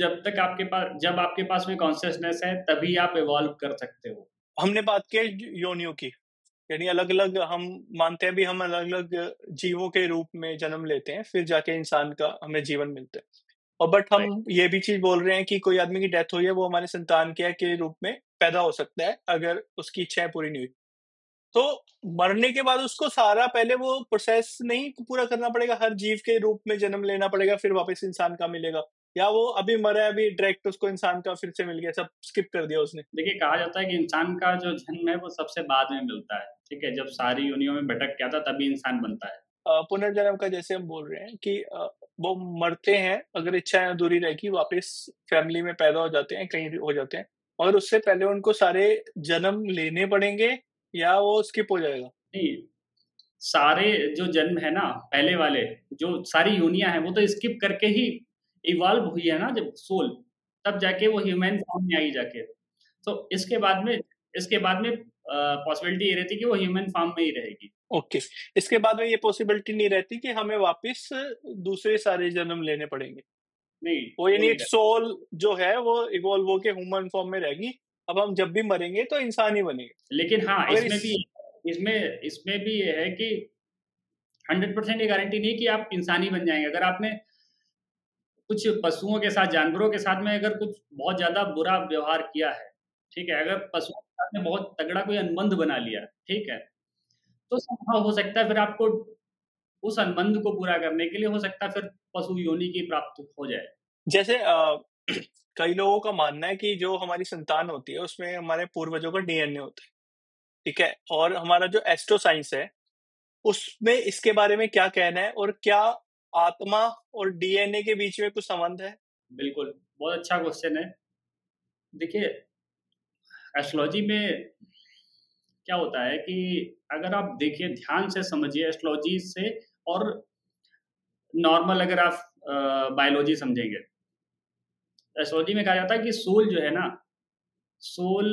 जब आपके पास में कॉन्शसनेस है, तभी आप इवॉल्व कर सकते हो। हमने बात की है योनियों की, यानी अलग-अलग हम मानते हैं भी हम अलग-अलग जीवों के रूप में जन्म लेते हैं, फिर जाके इंसान का हमें जीवन मिलता है। और बट राइट। हम ये भी चीज़ बोल रहे हैं कि कोई आदमी की डेथ हुई है, वो हमारे संतान के रूप में पैदा हो सकता है, अगर उसकी इच्छाएँ पूरी नहीं हुई। तो मरने के बाद उसको सारा पहले वो प्रोसेस नहीं पूरा करना पड़ेगा, हर जीव के रूप में जन्म लेना पड़ेगा, फिर वापस इंसान का मिलेगा? या वो अभी मरा है, अभी डायरेक्ट उसको इंसान का फिर से मिल गया, सब स्किप कर दिया उसने? देखिए, कहा जाता है कि इंसान का जो जन्म है वो सबसे बाद में मिलता है, ठीक है? जब सारी योनियों में भटक के आता है तभी इंसान बनता है। पुनर्जन्म का जैसे हम बोल रहे हैं कि वो मरते हैं, अगर इच्छाएँ अधूरी रहेगी, वापस फैमिली में पैदा हो जाते हैं, कहीं हो जाते हैं और उससे पहले उनको सारे जन्म लेने पड़ेंगे या वो स्किप हो जाएगा? नहीं, सारे जो जन्म है ना, पहले वाले, जो सारी योनियाँ हैं, वो तो स्किप करके ही इवॉल्व हुई है ना जब सोल, तब जाके वो ह्यूमन फॉर्म में आई जाके। तो इसके बाद में पॉसिबिलिटी ये रहती है कि वो ह्यूमन फॉर्म में ही रहेगी। ओके, इसके बाद में ये पॉसिबिलिटी नहीं रहती कि हमें वापस दूसरे सारे जन्म लेने पड़ेंगे। नहीं, वो वो यानी नहीं एक रहता। सोल जो है वो इवॉल्व होके ह्यूमन फॉर्म में रहेगी। अब हम जब भी मरेंगे तो इंसान ही बनेंगे। लेकिन हाँ, मगर इसमें इस भी इसमें भी ये है कि 100% ये गारंटी नहीं है कि आप इंसान ही बन जाएँगे। अगर आपने कुछ पशुओं के साथ, जानवरों के साथ में अगर कुछ बहुत ज़्यादा बुरा व्यवहार किया है, ठीक है? अगर पशुओं के साथ में बहुत तगड़ा कोई अनुबंध बना लिया, ठीक है? तो संभव हो सकता है फिर आपको उस अनुबंध को पूरा करने के लिए हो सकता है फिर पशु योनि की प्राप्त हो जाए। जैसे कई लोगों का मानना है कि जो हमारी संतान होती है उसमें हमारे पूर्वजों का डीएनए होता है, ठीक है? और हमारा जो एस्ट्रो साइंस है, उसमें इसके बारे में क्या कहना है और क्या आत्मा और डीएनए के बीच में कुछ संबंध है? बिल्कुल, बहुत अच्छा क्वेश्चन है। देखिए, एस्ट्रोलॉजी में क्या होता है कि अगर आप देखिए ध्यान से समझिए एस्ट्रोलॉजी से और नॉर्मल अगर आप बायोलॉजी समझेंगे। एस्ट्रोलॉजी में कहा जाता है कि सोल जो है ना, सोल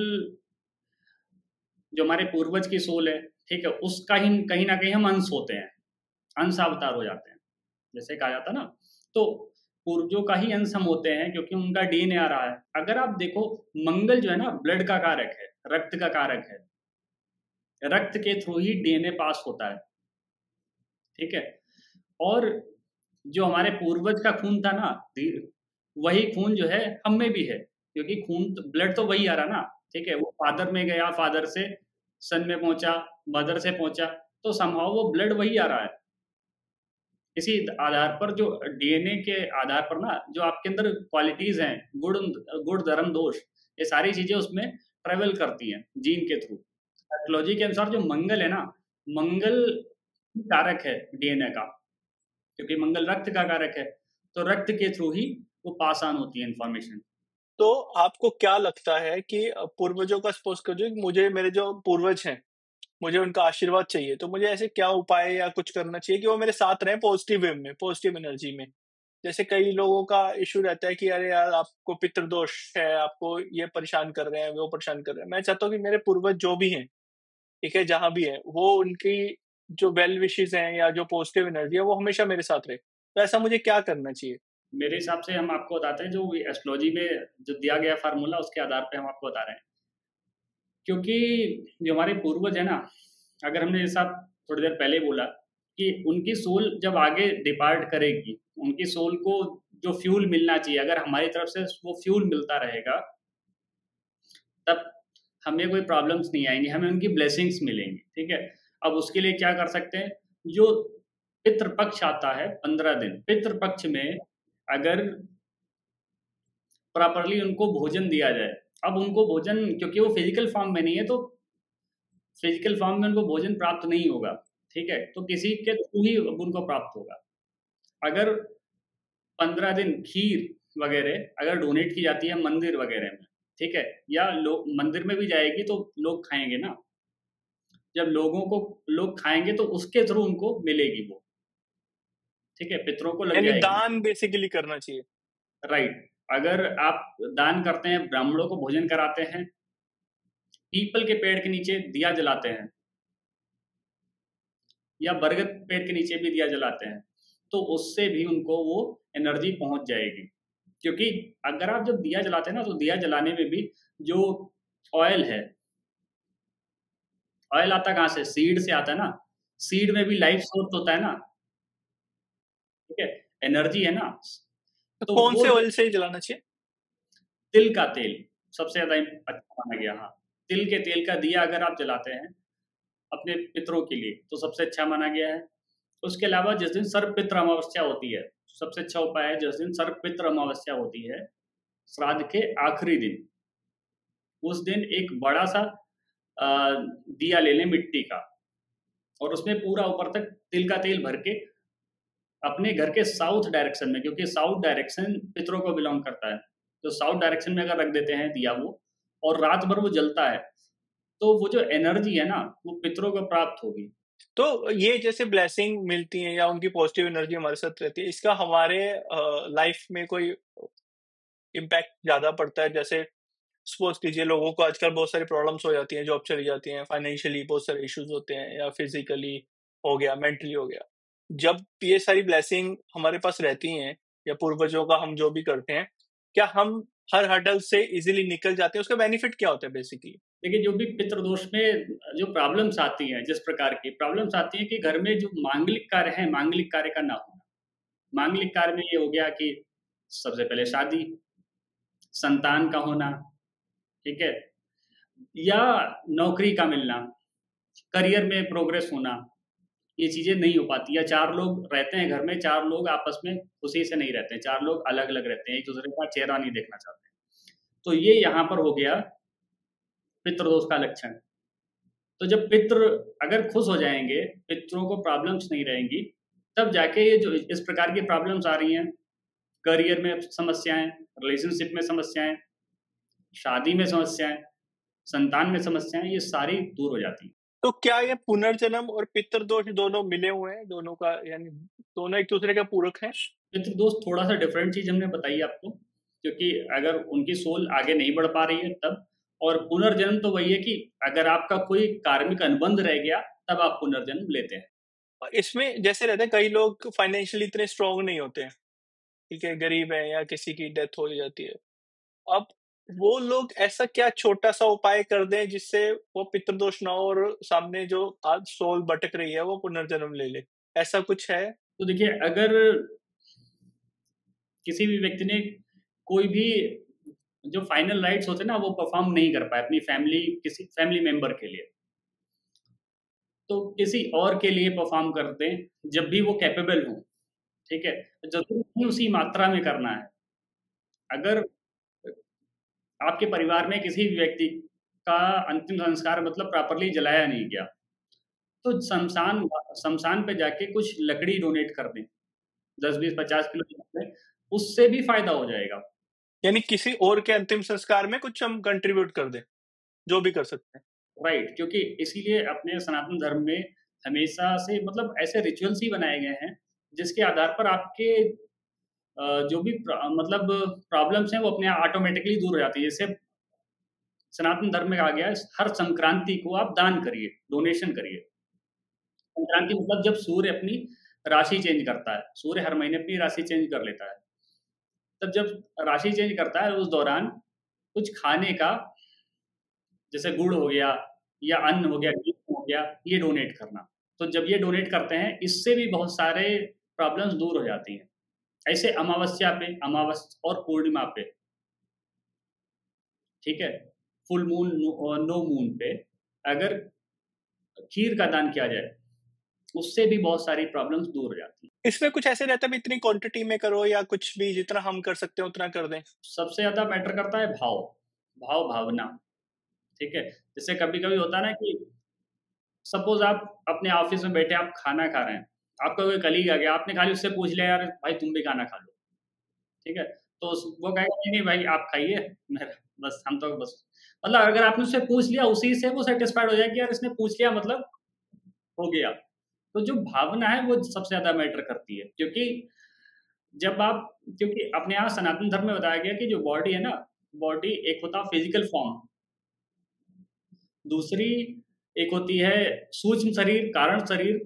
जो हमारे पूर्वज की सोल है, ठीक है? उसका ही कहीं न कहीं हम अंश होते हैं, अंशावतार हो जाते हैं। जैसे कहा जाता है ना, तो पूर्वजों का ही अंश हम होते हैं क्योंकि उनका डीएनए आ रहा है। अगर आप देखो मंगल जो है ना ब्लड का कारक है, रक्त का कारक है। रक्त के थ्रू ही डीएनए पास होता है, ठीक है? और जो हमारे पूर्वज का खून था ना, वही खून जो है हम में भी है, क्योंकि खून तो ब्लड तो वही आ रहा ना, ठीक है? वो फादर में गया, फादर से सन में पहुँचा, मदर से पहुँचा, तो समहाउ वो ब्लड वही आ रहा है। इसी आधार पर जो डीएनए के आधार पर ना जो आपके अंदर क्वालिटीज़ हैं, गुण, धर्म, दोष, ये सारी चीज़ें उसमें ट्रैवल करती हैं जीन के थ्रू। एस्ट्रोलॉजी के अनुसार जो मंगल है ना, मंगल कारक है डीएनए का, क्योंकि मंगल रक्त का कारक है, तो रक्त के थ्रू ही वो पास ऑन होती है इन्फॉर्मेशन। तो आपको क्या लगता है कि पूर्वजों का सपोज़ करिए मुझे मेरे जो पूर्वज हैं, मुझे उनका आशीर्वाद चाहिए, तो मुझे ऐसे क्या उपाय या कुछ करना चाहिए कि वो मेरे साथ रहें पॉज़िटिव वे में, पॉज़िटिव एनर्जी में? जैसे कई लोगों का इश्यू रहता है कि अरे यार आपको पितृदोष है, आपको ये परेशान कर रहे हैं, वो परेशान कर रहे हैं। मैं चाहता हूँ कि मेरे पूर्वज जो भी हैं, ठीक है, जहाँ भी हैं, वो उनकी जो वेल विशेज़ हैं या जो पॉज़िटिव एनर्जी है, वो हमेशा मेरे साथ रहे। तो ऐसा मुझे क्या करना चाहिए? मेरे हिसाब से हम आपको बताते हैं जो एस्ट्रोलॉजी में जो दिया गया फ़ॉर्मूला उसके आधार पे हम आपको बता रहे हैं। क्योंकि जो हमारे पूर्वज हैं ना, अगर हमने जैसा थोड़ी देर पहले बोला कि उनकी सोल जब आगे डिपार्ट करेगी, उनकी सोल को जो फ्यूल मिलना चाहिए, अगर हमारी तरफ से वो फ्यूल मिलता रहेगा, तब हमें कोई प्रॉब्लम्स नहीं आएँगी, हमें उनकी ब्लेसिंग्स मिलेंगी, ठीक है? अब उसके लिए क्या कर सकते हैं, जो पितृ पक्ष आता है 15 दिन, पितृ पक्ष में अगर प्रॉपर्ली उनको भोजन दिया जाए। अब उनको भोजन क्योंकि वो फिज़िकल फ़ॉर्म में नहीं है, तो फिज़िकल फ़ॉर्म में उनको भोजन प्राप्त नहीं होगा, ठीक है? तो किसी के थ्रू ही अब उनको प्राप्त होगा। अगर 15 दिन खीर वगैरह अगर डोनेट की जाती है मंदिर वगैरह में, ठीक है? या लोग मंदिर में भी जाएगी तो लोग खाएँगे ना, जब लोग खाएँगे तो उसके थ्रू उनको मिलेगी वो, ठीक है? पितरों को लग यानी जाएगी, दान बेसिकली करना चाहिए। राइट। अगर आप दान करते हैं, ब्राह्मणों को भोजन कराते हैं, पीपल के पेड़ के नीचे दिया जलाते हैं या बरगद पेड़ के नीचे भी दिया जलाते हैं, तो उससे भी उनको वो एनर्जी पहुँच जाएगी। क्योंकि अगर आप जब दिया जलाते हैं ना, तो दिया जलाने में भी जो ऑयल है, ऑयल आता कहाँ से? सीड से आता है ना। सीड में भी लाइफ सोर्स होता है ना, ठीक है? एनर्जी है ना, तो तो कौन वो से जो ऑयल से जलाना चाहिए? तिल का तेल सबसे ज़्यादा अच्छा माना गया, हाँ। तिल के तेल का दिया अगर आप जलाते हैं अपने पितरों के लिए, तो सबसे अच्छा माना गया है। उसके अलावा जिस दिन सर्वपितृ अमावस्या होती है, सबसे अच्छा उपाय है जिस दिन सर्वपितृ अमावस्या होती है, श्राद्ध के आखिरी दिन, उस दिन एक बड़ा-सा अ, दिया ले लें मिट्टी का और उसमें पूरा ऊपर तक तिल का तेल भर के अपने घर के साउथ डायरेक्शन में, क्योंकि साउथ डायरेक्शन पितरों को बिलॉन्ग करता है, तो साउथ डायरेक्शन में अगर रख देते हैं दिया वो और रात भर वो जलता है, तो वो जो एनर्जी है ना, वो पितरों को प्राप्त होगी। तो ये जैसे ब्लेसिंग मिलती है या उनकी पॉजिटिव एनर्जी हमारे साथ रहती है, इसका हमारे लाइफ में कोई इम्पैक्ट ज़्यादा पड़ता है? जैसे सपोज़ कीजिए लोगों को आजकल बहुत सारी प्रॉब्लम्स हो जाती हैं, जॉब चली जाती हैं, फाइनेंशियली बहुत सारे इश्यूज़ होते हैं या फिज़िकली हो गया, मेंटली हो गया। जब ये सारी ब्लेसिंग हमारे पास रहती हैं या पूर्वजों का हम जो भी करते हैं, क्या हम हर हर्डल से ईज़िली निकल जाते हैं? उसका बेनिफिट क्या होता है बेसिकली? देखिए, जो भी पितृदोष में जो प्रॉब्लम्स आती हैं, जिस प्रकार की प्रॉब्लम्स आती हैं कि घर में जो मांगलिक कार्य हैं, मांगलिक कार्य का ना होना। मांगलिक कार्य में ये हो गया कि सबसे पहले शादी, संतान का होना, ठीक है? या नौकरी का मिलना, करियर में प्रोग्रेस होना, ये चीज़ें नहीं हो पाती या 4 लोग रहते हैं घर में, 4 लोग आपस में खुशी से नहीं रहते हैं, 4 लोग अलग-अलग रहते हैं, एक-दूसरे का चेहरा नहीं देखना चाहते। तो ये यहाँ पर हो गया पितृदोष का लक्षण। तो जब पितृ अगर खुश हो जाएँगे, पितरों को प्रॉब्लम्स नहीं रहेंगी, तब जाके ये जो इस प्रकार की प्रॉब्लम्स आ रही हैं, करियर में समस्याएँ, रिलेशनशिप में समस्याएँ, शादी में समस्याएँ, संतान में समस्याएँ, ये सारी दूर हो जाती हैं। तो क्या ये पुनर्जन्म और पितृदोष दोनों मिले हुए हैं? दोनों का यानी दोनों एक-दूसरे के पूरक हैं? पितृदोष थोड़ा-सा डिफरेंट चीज़ हमने बताई आपको, क्योंकि अगर उनकी सोल आगे नहीं बढ़ पा रही है तब, और पुनर्जन्म तो वही है कि अगर आपका कोई कार्मिक अनुबंध रह गया, तब आप पुनर्जन्म लेते हैं। इसमें जैसे रहता है कई लोग फाइनेंशियली इतने स्ट्रॉन्ग नहीं होते हैं, ठीक है? गरीब हैं या किसी की डेथ हो जाती है। अब वो लोग ऐसा क्या छोटा-सा उपाय कर दें जिससे वो पितृदोष ना हो और सामने जो आज सोल भटक रही है वो पुनर्जन्म ले ले? ऐसा कुछ है? तो देखिए, अगर किसी भी व्यक्ति ने कोई भी जो फाइनल राइट्स होते हैं ना, वो परफ़ॉर्म नहीं कर पाए अपनी किसी फैमिली मेंबर के लिए, तो किसी और के लिए परफ़ॉर्म कर दें, जब भी वो कैपेबल हों, ठीक है? ज़रूरी नहीं उसी मात्रा में करना है। अगर आपके परिवार में किसी भी व्यक्ति का अंतिम संस्कार मतलब प्रॉपर्ली जलाया नहीं गया, तो शमशान पे जाके कुछ लकड़ी डोनेट कर दें, 10, 20, 50 किलो उससे भी फ़ायदा हो जाएगा। यानी किसी और के अंतिम संस्कार में कुछ हम कंट्रीब्यूट कर दें, जो भी कर सकते हैं। राइट, क्योंकि इसीलिए अपने सनातन धर्म में हमेशा से मतलब ऐसे रिचुअल्स ही बनाए गए हैं, जिसके आधार पर आपके जो भी मतलब प्रॉब्लम्स हैं वो अपने आप ऑटोमेटिकली दूर हो जाती है। जैसे सनातन धर्म में कहा गया है हर संक्रांति को आप दान करिए, डोनेशन करिए। संक्रांति मतलब जब सूर्य अपनी राशि चेंज करता है, सूर्य हर महीने अपनी राशि चेंज कर लेता है। तब जब राशि चेंज करता है उस दौरान कुछ खाने का, जैसे गुड़ हो गया या अन्न हो गया, घी हो गया, ये डोनेट करना। तो जब ये डोनेट करते हैं, इससे भी बहुत सारे प्रॉब्लम्स दूर हो जाती हैं। ऐसे अमावस्या पे, और पूर्णिमा पे, ठीक है? फुल मून, नो मून पे अगर खीर का दान किया जाए, उससे भी बहुत सारी प्रॉब्लम्स दूर हो जाती हैं। इसमें कुछ ऐसे रहता है भी इतनी क्वांटिटी में करो या कुछ भी जितना हम कर सकते हैं उतना कर दें? सबसे ज़्यादा मैटर करता है भाव, भावना, ठीक है? जैसे कभी-कभी होता है ना कि सपोज़ आप अपने ऑफ़िस में बैठे आप खाना खा रहे हैं, आपका कोई कलीग आ गया, आपने खाली उससे पूछ लिया यार भाई तुम भी खाना खा लो, ठीक है? तो उस वो कहेगा नहीं, नहीं भाई आप खाइए, मेरा बस हम तो बस मतलब अगर आपने उससे पूछ लिया उसी से वो सैटिस्फाइड हो जाएगा कि यार इसने पूछ लिया मतलब हो गया। तो जो भावना है वो सबसे ज़्यादा मैटर करती है, क्योंकि जब आप क्योंकि अपने यहाँ सनातन धर्म में बताया गया कि जो बॉडी है ना, बॉडी एक होता है फिज़िकल फ़ॉर्म, दूसरी एक होती है सूक्ष्म शरीर, कारण शरीर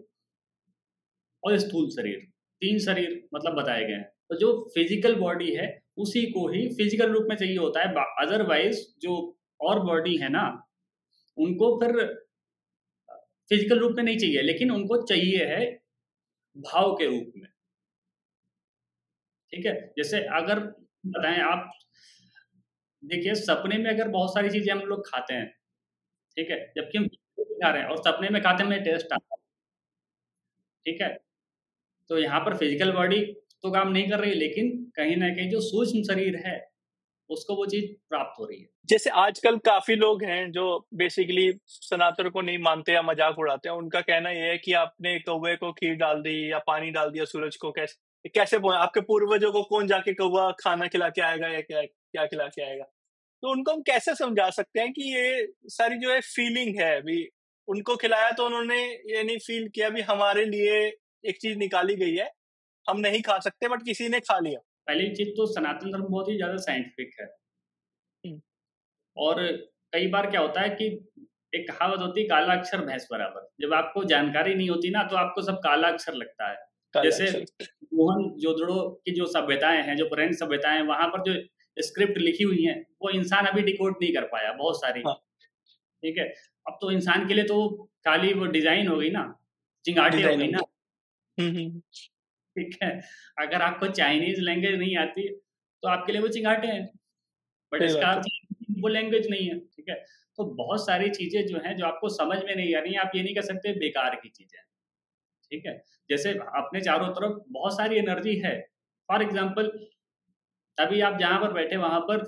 और स्थूल शरीर। 3 शरीर मतलब बताए गए हैं। तो जो फिज़िकल बॉडी है, उसी को ही फिज़िकल रूप में चाहिए होता है। अदरवाइज़ जो और बॉडी है ना, उनको फिर फिज़िकल रूप में नहीं चाहिए, लेकिन उनको चाहिए है भाव के रूप में, ठीक है? जैसे अगर बताएँ आप देखिए सपने में अगर बहुत सारी चीज़ें हम लोग खाते हैं, ठीक है? जबकि हम खा रहे हैं और सपने में खाते में टेस्ट आता है, ठीक है? तो यहाँ पर फिज़िकल बॉडी तो काम नहीं कर रही, लेकिन कहीं न कहीं जो सूक्ष्म शरीर है, उसको वो चीज़ प्राप्त हो रही है। जैसे आजकल काफ़ी लोग हैं जो बेसिकली सनातन को नहीं मानते या मज़ाक उड़ाते हैं। उनका कहना ये है कि आपने कौवे को खीर डाल दी या पानी डाल दिया सूरज को कैसे आपके पूर्वजों को कौन जाके कौवा खाना खिला के आएगा या क्या क्या खिला के आएगा? तो उनको हम कैसे समझा सकते हैं कि ये सारी जो है फीलिंग है अभी, उनको खिलाया तो उन्होंने ये नहीं फ़ील किया भी हमारे लिए एक चीज़ निकाली गई है, हम नहीं खा सकते बट किसी ने खा लिया। पहली चीज़ तो सनातन धर्म बहुत ही ज़्यादा साइंटिफिक है हुँ, और कई बार क्या होता है कि एक कहावत होती है काला अक्षर भैंस बराबर। जब आपको जानकारी नहीं होती ना, तो आपको सब काला अक्षर लगता है। काला जैसे अक्षर। मोहनजोदड़ो की जो सभ्यताएँ हैं, जो पुरानी सभ्यताएँ हैं, वहाँ पर जो स्क्रिप्ट लिखी हुई हैं, वो इंसान अभी डिकोड नहीं कर पाया, बहुत सारी, हाँ, ठीक है? अब तो इंसान के लिए तो खाली वो डिज़ाइन हो गई ना, चिंगाटे हो डिज़ाइन गई हो ना, गया। हुँ, हुँ, ठीक है? अगर आपको चाइनीज़ लैंग्वेज नहीं आती, तो आपके लिए वो चिंगाटे हैं। बट सही इसका बात है। अर्थ ये है कि वो लैंग्वेज नहीं है, ठीक है? तो बहुत सारी चीज़ें जो हैं, जो आपको समझ में नहीं आ रही हैं, आप ये नहीं कह सकते बेकार की चीज़ें हैं, ठीक है? जैसे अपने चारों तरफ बहुत सारी एनर्जी है। फॉर एग्ज़ाम्पल अभी आप जहाँ पर बैठे वहाँ पर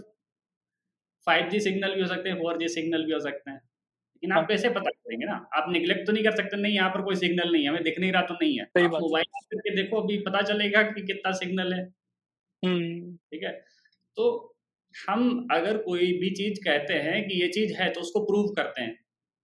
5G सिग्नल भी हो सकते हैं, 4G सिग्नल भी हो सकते हैं। लेकिन आप हाँ, कैसे पता करेंगे ना? आप नेग्लेक्ट तो नहीं कर सकते, नहीं यहाँ पर कोई सिग्नल नहीं है, हमें दिख नहीं रहा तो नहीं है। सही आप बात है। मोबाइल ऑन करके देखो अभी पता चलेगा कि कितना सिग्नल है, हुँ, ठीक है? तो हम अगर कोई भी चीज़ कहते हैं कि ये चीज़ है तो उसको प्रूव करते हैं।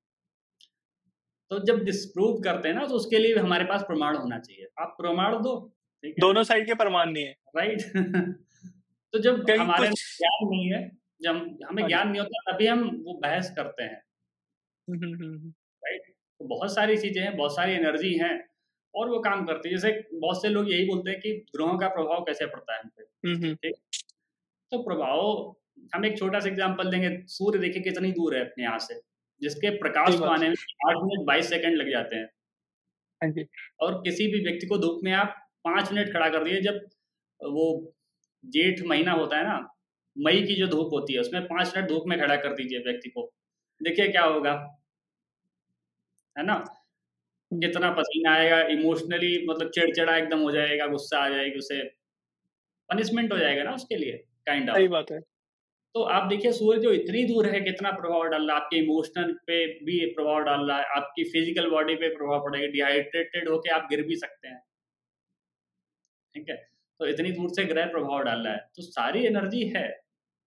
तो जब डिस्प्रूव करते हैं ना तो उसके लिए हमारे पास प्रमाण होना चाहिए। आप प्रमाण दो, ठीक है? दोनों साइड के प्रमाण नहीं है। राइट? तो जब कहीं हमारे कुछ अंदर ज्ञान नहीं है, जब हमें हाँ जी। ज्ञान नहीं होता तभी हम वो बहस करते हैं, हुँ, हुँ, हुँ, हुँ। राइट? तो बहुत सारी चीज़ें हैं, बहुत सारी एनर्जी हैं और वो काम करती है। जैसे बहुत से लोग यही बोलते हैं कि ग्रहों का प्रभाव कैसे पड़ता है हम पे, हुँ, हुँ। ठीक? तो प्रभाव हम एक छोटा-सा एग्ज़ाम्पल देंगे, सूर्य देखिए कितनी दूर है अपने यहाँ से, जिसके सही प्रकाश को बात आने है। में 8 मिनट 22 सेकंड लग जाते हैं। हाँ जी। और किसी भी व्यक्ति को धूप में आप 5 मिनट खड़ा कर दिए, जब वो जेठ महीना होता है ना, मई की जो धूप होती है, उसमें 5 मिनट धूप में खड़ा कर दीजिए व्यक्ति को, देखिए क्या होगा, है ना? हुँ, कितना पसीना आएगा, इमोशनली मतलब चिड़चिड़ा एकदम हो जाएगा, गुस्सा आ जाएगी उसे, पनिशमेंट हो जाएगा ना उसके लिए, काइंड सही ऑफ। बात है। तो आप देखिए सूर्य जो इतनी दूर है, कितना प्रभाव डाल रहा है, आपके इमोशनल पे भी प्रभाव डाल रहा है, आपकी फिज़िकल बॉडी पे प्रभाव पड़ेगा, डिहाइड्रेटेड होके आप गिर भी सकते हैं। ठीक है? तो इतनी दूर से ग्रह प्रभाव डाल रहा है, तो सारी एनर्जी है।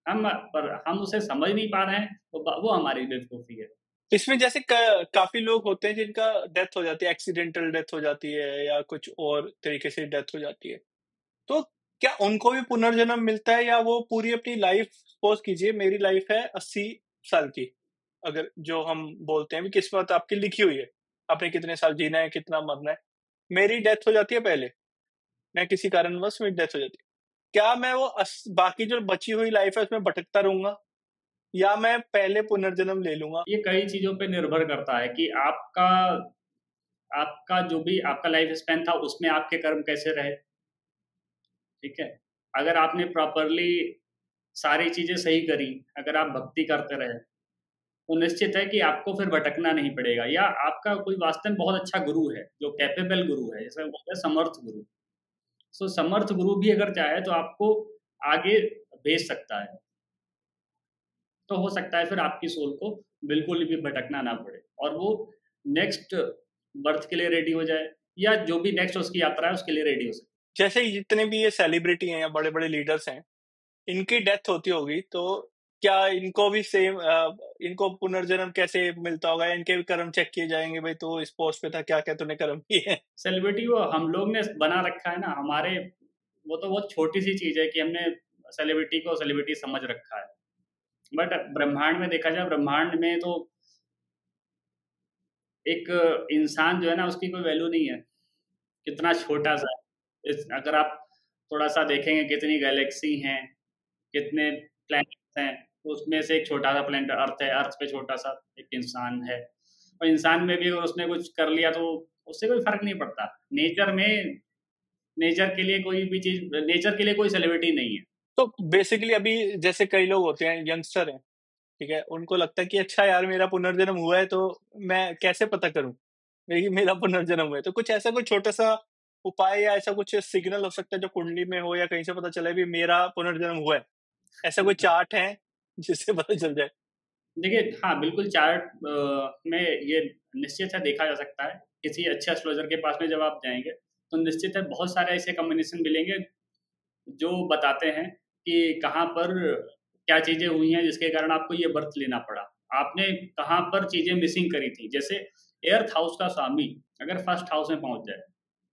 हम उसे समझ नहीं पा रहे हैं, तो वो हमारी बेवकूफ़ी है। इसमें जैसे काफ़ी लोग होते हैं जिनका डेथ हो जाती है, एक्सीडेंटल डेथ हो जाती है या कुछ और तरीके से डेथ हो जाती है। तो क्या उनको भी पुनर्जन्म मिलता है या वो पूरी अपनी लाइफ, सपोज़ कीजिए मेरी लाइफ है 80 साल की, अगर जो हम बोलते हैं भी किस्मत आपकी लिखी हुई है, आपने कितने साल जीना है, कितना मरना है। मेरी डेथ हो जाती है पहले, मैं किसी कारणवश मेरी डेथ हो जाती है। क्या मैं वो बाकी जो बची हुई लाइफ है उसमें भटकता रहूँगा या मैं पहले पुनर्जन्म ले लूँगा? ये कई चीज़ों पे निर्भर करता है कि आपका आपका जो भी आपका लाइफ स्पैन था, उसमें आपके कर्म कैसे रहे, ठीक है? अगर आपने प्रॉपरली सारी चीज़ें सही करी, अगर आप भक्ति करते रहे, तो निश्चित है कि आपको फिर भटकना नहीं पड़ेगा, या आपका कोई वास्तव में बहुत अच्छा गुरु है, जो कैपेबल गुरु है, जैसे बोलते हैं समर्थ गुरु। सो समर्थ गुरु भी अगर चाहे तो आपको आगे भेज सकता है। तो हो सकता है फिर आपकी सोल को बिल्कुल भी भटकना ना पड़े और वो नेक्स्ट बर्थ के लिए रेडी हो जाए, या जो भी नेक्स्ट उसकी यात्रा है उसके लिए रेडी हो सके। जैसे जितने भी ये सेलिब्रिटी हैं या बड़े-बड़े लीडर्स हैं, इनकी डेथ होती होगी तो क्या इनको भी सेम इनको पुनर्जन्म कैसे मिलता होगा? या इनके भी कर्म चेक किए जाएँगे, भाई तू इस पोस्ट पे था, क्या-क्या तूने कर्म किए हैं? सेलिब्रिटी वो हम लोग ने बना रखा है ना, हमारे वो तो बहुत छोटी सी चीज़ है कि हमने सेलिब्रिटी को सेलिब्रिटी समझ रखा है। बट ब्रह्मांड में देखा जाए, ब्रह्मांड में तो एक इंसान जो है ना, उसकी कोई वैल्यू नहीं है, कितना छोटा-सा है। इस अगर आप थोड़ा-सा देखेंगे कितनी गैलेक्सी हैं, कितने प्लैनेट्स हैं, तो उसमें से एक छोटा-सा प्लैनेट अर्थ है, अर्थ पे छोटा-सा एक इंसान है। और इंसान में भी अगर उसने कुछ कर लिया तो उससे कोई फ़र्क नहीं पड़ता। नेचर के लिए कोई भी चीज़, नेचर के लिए कोई सेलिब्रिटी नहीं है। तो बेसिकली अभी जैसे कई लोग होते हैं, यंगस्टर हैं, ठीक है? उनको लगता है कि अच्छा यार मेरा पुनर्जन्म हुआ है तो मैं कैसे पता करूँ, कि मेरा पुनर्जन्म हुआ है? तो कुछ ऐसा कोई छोटा-सा उपाय या ऐसा कुछ सिग्नल हो सकता है जो कुंडली में हो या कहीं से पता चले भी मेरा पुनर्जन्म हुआ है? ऐसा कोई चार्ट है जिससे पता चल जाए? देखिए, हाँ, बिल्कुल चार्ट में ये निश्चित है देखा जा सकता है। किसी अच्छे एस्ट्रोलॉजर के पास में जब आप जाएँगे, तो निश्चित है बहुत सारे ऐसे कॉम्बिनेशन मिलेंगे जो बताते हैं कि कहाँ पर क्या चीज़ें हुई हैं जिसके कारण आपको ये बर्थ लेना पड़ा। आपने कहाँ पर चीज़ें मिसिंग करी थी। जैसे एर्थ हाउस का स्वामी अगर फर्स्ट हाउस में पहुँच जाए,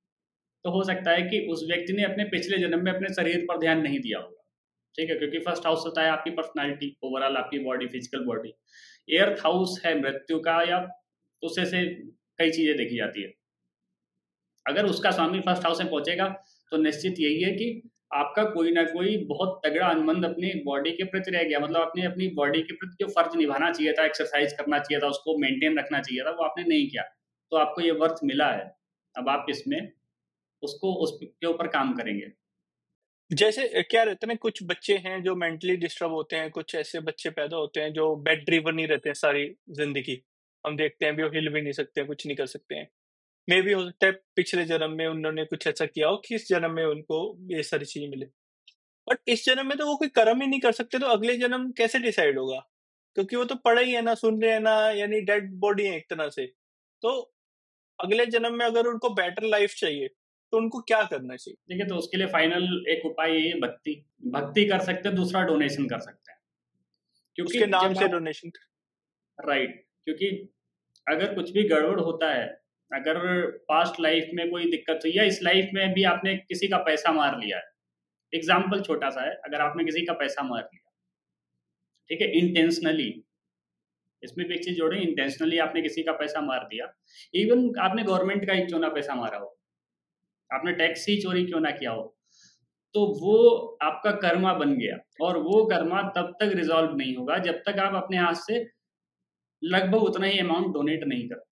तो हो सकता है कि उस व्यक्ति ने अपने पिछले जन्म में अपने शरीर पर ध्यान नहीं दिया होगा। ठीक है? क्योंकि फर्स्ट हाउस होता है आपकी पर्सनैलिटी, ओवरऑल आपकी body, physical body. Earth house है मृत्यु का, या उससे से कई चीज़ें देखी जाती है। अगर उसका स्वामी फर्स्ट हाउस में पहुँचेगा, तो निश्चित यही है कि आपका कोई ना कोई बहुत तगड़ा अनुबंध अपनी बॉडी के प्रति रह गया। मतलब आपने अपनी बॉडी के प्रति जो फ़र्ज़ निभाना चाहिए था, एक्सरसाइज़ करना चाहिए था, उसको मेंटेन रखना चाहिए था, वो आपने नहीं किया। तो आपको ये वर्थ मिला है। अब आप इसमें उसको उसके ऊपर काम करेंगे। जैसे क्या रहता है ना, कुछ बच्चे हैं जो मेंटली डिस्टर्ब होते हैं, कुछ ऐसे बच्चे पैदा होते हैं जो बेड रिवर नहीं रहते हैं सारी ज़िंदगी। हम देखते हैं अभी वो हिल भी नहीं सकते हैं, कुछ नहीं कर सकते हैं। मेबी हो सकता है पिछले जन्म में उन्होंने कुछ ऐसा किया हो कि इस जन्म में उनको ये सारी चीज़ें मिले। बट इस जन्म में तो वो कोई कर्म ही नहीं कर सकते, तो अगले जन्म कैसे डिसाइड होगा? क्योंकि वो तो पड़े ही है ना, सुन रहे हैं ना, यानी डेड बॉडी है एक तरह से। तो अगले जन्म में अगर उनको बेटर लाइफ चाहिए, तो उनको क्या करना चाहिए? ठीक है, तो उसके लिए फाइनल एक उपाय यही है, भक्ति। भक्ति कर सकते हैं, दूसरा डोनेशन कर सकते हैं। क्योंकि उसके नाम जब से आप डोनेशन। राइट, क्योंकि अगर कुछ भी गड़बड़ होता है, अगर पास्ट लाइफ में कोई दिक्कत हुई है, इस लाइफ में भी आपने किसी का पैसा मार लिया है। एग्ज़ाम्पल छोटा-सा है, अगर आपने किसी का पैसा मार लिया, ठीक है, इंटेंशनली, इसमें भी एक चीज़ जोड़ें, इंटेंशनली आपने किसी का पैसा मार दिया, इवन आपने गवर्नमेंट का ही क्यों ना पैसा मारा हो, आपने टैक्स ही चोरी क्यों ना किया हो, तो वो आपका कर्मा बन गया, और वो कर्मा तब तक रिज़ॉल्व नहीं होगा जब तक आप अपने हाथ से लगभग उतना ही अमाउंट डोनेट नहीं करते।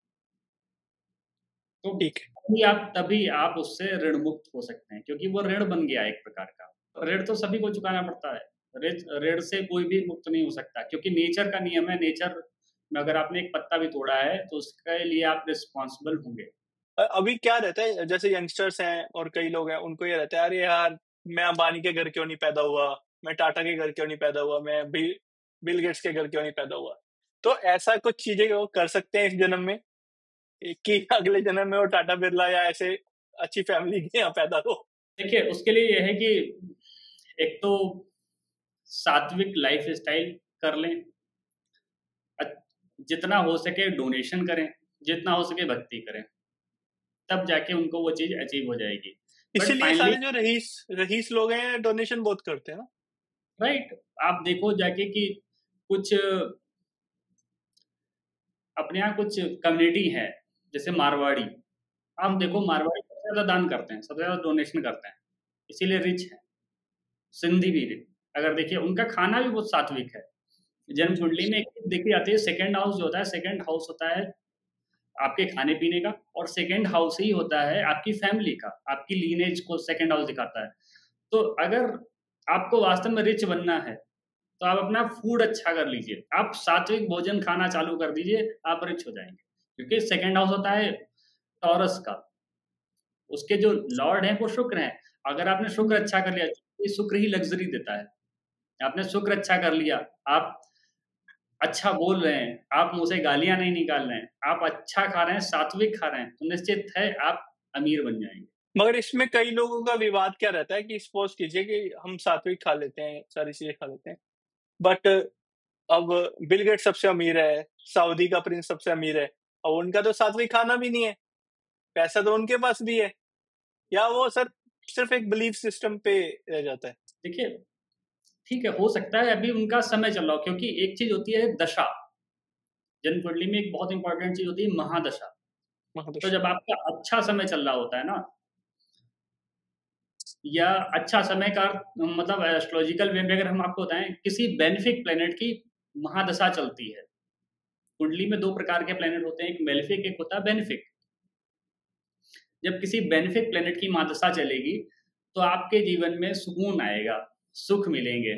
तो ठीक है। तभी आप उससे ऋण मुक्त हो सकते हैं, क्योंकि वो ऋण बन गया एक प्रकार का। ऋण तो सभी को चुकाना पड़ता है। ऋण से कोई भी मुक्त नहीं हो सकता, क्योंकि नेचर का नियम है, नेचर में अगर आपने एक पत्ता भी तोड़ा है, तो उसके लिए आप रिस्पॉन्सिबल होंगे। अभी क्या रहता है, जैसे यंगस्टर्स हैं और कई लोग हैं, उनको ये रहता है अरे यार मैं अंबानी के घर क्यों नहीं पैदा हुआ, मैं टाटा के घर क्यों नहीं पैदा हुआ, मैं बिल गेट्स के घर क्यों नहीं पैदा हुआ। तो ऐसा कुछ चीजें वो कर सकते हैं इस जन्म में कि अगले जन्म में वो टाटा बिरला या ऐसे अच्छी फैमिली के यहाँ पैदा हो। देखिए, उसके लिए ये है कि एक तो सात्विक लाइफ़स्टाइल कर लें, अ, जितना हो सके डोनेशन करें, जितना हो सके भक्ति करें, तब जाके उनको वो चीज़ अचीव हो जाएगी। बट इसीलिए फाइनली सारे जो रईस रईस लोग हैं डोनेशन बहुत करते हैं ना? राइट, आप देखो जाके कि कुछ अपने यहाँ कुछ कम्युनिटी है, जैसे मारवाड़ी, आप हुँ, देखो मारवाड़ी सबसे ज़्यादा दान करते हैं, सबसे ज़्यादा डोनेशन करते हैं, इसीलिए रिच हैं। सिंधी भी रिच, अगर देखिए उनका खाना भी बहुत सात्विक है। जन्म कुंडली में एक चीज़ देखी जाती है, सेकंड हाउस जो होता है, सेकंड हाउस होता है आपके खाने-पीने का, और सेकंड हाउस ही होता है आपकी फैमिली का, आपकी लीनेज को सेकंड हाउस दिखाता है। तो अगर आपको वास्तव में रिच बनना है, तो आप अपना फूड अच्छा कर लीजिए। आप सात्विक भोजन खाना चालू कर दीजिए, आप रिच हो जाएँगे। क्योंकि सेकंड हाउस होता है टॉरस का, उसके जो लॉर्ड हैं वो शुक्र हैं। अगर आपने शुक्र हुँ। अच्छा कर लिया, ये शुक्र ही लग्ज़री देता है। आपने शुक्र अच्छा कर लिया, आप अच्छा बोल रहे हैं, आप मुँह से गालियाँ नहीं निकाल रहे हैं, आप अच्छा खा रहे हैं, सात्विक खा रहे हैं, तो निश्चित है आप अमीर बन जाएँगे। मगर इसमें कई लोगों का विवाद क्या रहता है कि सपोज़ कीजिए कि हम सात्विक खा लेते हैं, सारी चीज़ें खा लेते हैं, बट अब बिल गेट्स सबसे अमीर है, सऊदी का प्रिंस सबसे अमीर है, और उनका तो सात्विक खाना भी नहीं है, पैसा तो उनके पास भी है, या वो सिर्फ़ एक बिलीफ सिस्टम पे रह जाता है? देखिए, ठीक है, हो सकता है अभी उनका समय चल रहा हो, क्योंकि एक चीज़ होती है दशा, जन्म कुंडली में एक बहुत इम्पोर्टेंट चीज़ होती है महादशा। तो महादुष जब आपका अच्छा समय चल रहा होता है ना, या अच्छा समय का मतलब एस्ट्रोलॉजिकल वे में अगर हम आपको बताएँ, किसी बेनिफिक प्लैनेट की महादशा चलती है। कुंडली में 2 प्रकार के प्लैनेट होते हैं, एक मेलेफिक, एक होता है बेनिफिक। जब किसी बेनिफिक प्लैनेट की महादशा चलेगी, तो आपके जीवन में सुकून आएगा, सुख मिलेंगे।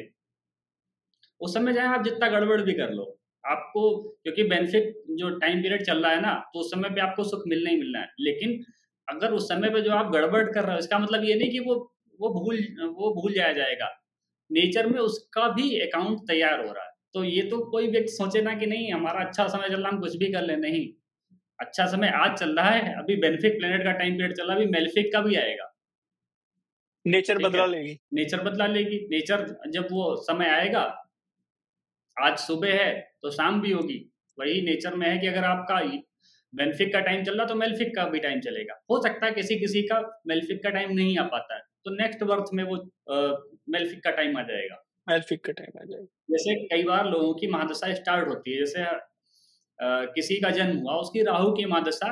उस समय चाहे आप जितना गड़बड़ भी कर लो, आपको, क्योंकि बेनिफिक जो टाइम पीरियड चल रहा है ना, तो उस समय पे आपको सुख मिलना ही मिलना है। लेकिन अगर उस समय पे जो आप गड़बड़ कर रहे हो, इसका मतलब ये नहीं कि वो भूल वो भूल जाया जाएगा। नेचर में उसका भी अकाउंट तैयार हो रहा है। तो ये तो कोई व्यक्ति सोचे ना कि नहीं हमारा अच्छा समय चल रहा है, हम कुछ भी कर लें, नहीं। अच्छा समय आज चल रहा है, अभी बेनिफिक प्लैनेट का टाइम पीरियड चल रहा है, अभी मेलेफिक का भी आएगा, नेचर ठीक है? बदला लेगी। नेचर बदला लेगी, नेचर जब वो समय आएगा, आज सुबह है, तो शाम भी होगी। वही नेचर में है कि अगर आपका बेनिफिक का टाइम चल रहा है, तो मेलेफिक का भी टाइम चलेगा। हो सकता है किसी-किसी का मेलेफिक का टाइम नहीं आ पाता है, तो नेक्स्ट बर्थ में वो मेलेफिक का टाइम आ जाएगा। एल्फिक का टाइम आ जाएगा। जैसे कई बार लोगों की महादशा स्टार्ट होती है, जैसे किसी का जन्म हुआ, उसकी राहु की महादशा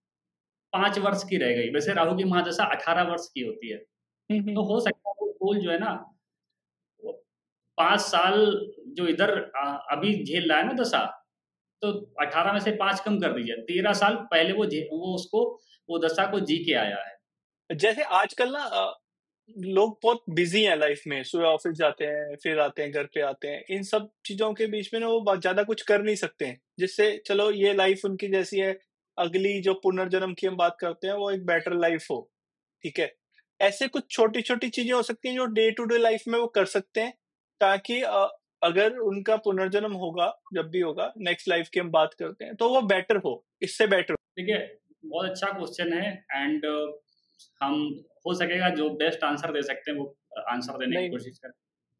5 वर्ष की रह गई, वैसे राहु की महादशा 18 वर्ष की होती है। हुँ, हुँ, तो हो सकता है वो फूल जो है ना, वो 5 साल जो इधर अभी झेल रहा है ना दशा, तो 18 में से 5 कम कर दीजिए, 13 साल पहले वो उसको वो दशा को जी के आया है। जैसे आजकल ना लोग बहुत बिज़ी हैं लाइफ़ में, सुबह ऑफ़िस जाते हैं, फिर आते हैं, घर पे आते हैं। इन सब चीज़ों के बीच में ना वो बहुत ज़्यादा कुछ कर नहीं सकते हैं, जिससे चलो ये लाइफ़ उनकी जैसी है, अगली जो पुनर्जन्म की हम बात करते हैं, वो एक बेटर लाइफ़ हो, ठीक है? ऐसे कुछ छोटी-छोटी चीज़ें हो सकती हैं जो डे टू डे लाइफ़ में वो कर सकते हैं, ताकि अगर उनका पुनर्जन्म होगा, जब भी होगा, नेक्स्ट लाइफ़ की हम बात करते हैं, तो वो बेटर हो, इससे बेटर हो। देखिए, बहुत अच्छा क्वेश्चन है, एंड हम हो सकेगा जो बेस्ट आंसर दे सकते हैं वो आंसर देने की नहीं, कोशिश करें।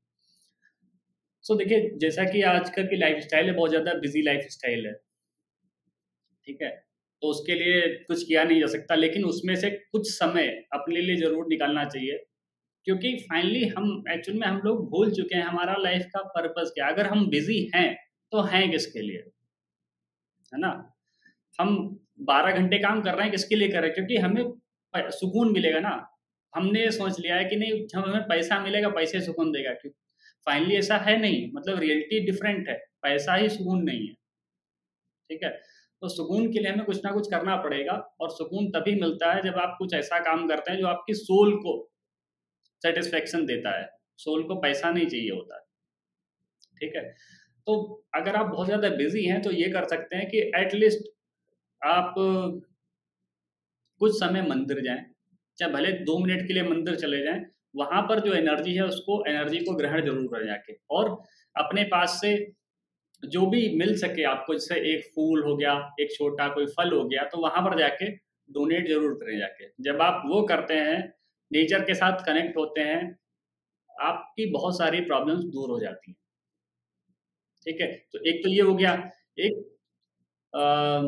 सो देखिए, जैसा कि आजकल की लाइफ़स्टाइल है, बहुत ज़्यादा बिज़ी लाइफ़स्टाइल है, ठीक है? तो उसके लिए कुछ किया नहीं जा सकता, लेकिन उसमें से कुछ समय अपने लिए ज़रूर निकालना चाहिए, क्योंकि फाइनली हम एक्चुअल में हम लोग भूल चुके हैं हमारा लाइफ़ का पर्पस क्या है। अगर हम बिज़ी हैं, तो हैं किसके लिए, है ना? हम 12 घंटे काम कर रहे हैं, किसके लिए कर रहे हैं? क्योंकि हमें सुकून मिलेगा ना। हमने ये सोच लिया है कि नहीं, जब हमें पैसा मिलेगा, पैसे सुकून देगा, क्यों? फाइनली ऐसा है नहीं, मतलब रियलिटी डिफरेंट है, पैसा ही सुकून नहीं है, ठीक है? तो सुकून के लिए हमें कुछ ना कुछ करना पड़ेगा, और सुकून तभी मिलता है जब आप कुछ ऐसा काम करते हैं जो आपकी सोल को सैटिस्फैक्शन देता है। सोल को पैसा नहीं चाहिए होता है, ठीक है? तो अगर आप बहुत ज़्यादा बिज़ी हैं, तो ये कर सकते हैं कि एट लीस्ट आप कुछ समय मंदिर जाएँ, चाहे भले 2 मिनट के लिए मंदिर चले जाएँ, वहाँ पर जो एनर्जी है उसको एनर्जी को ग्रहण ज़रूर करें जाके, और अपने पास से जो भी मिल सके आपको, जैसे एक फूल हो गया, एक छोटा कोई फल हो गया, तो वहाँ पर जाके डोनेट ज़रूर करें जाके। जब आप वो करते हैं, नेचर के साथ कनेक्ट होते हैं, आपकी बहुत सारी प्रॉब्लम्स दूर हो जाती हैं। ठीक है? तो एक तो ये हो गया। एक अ,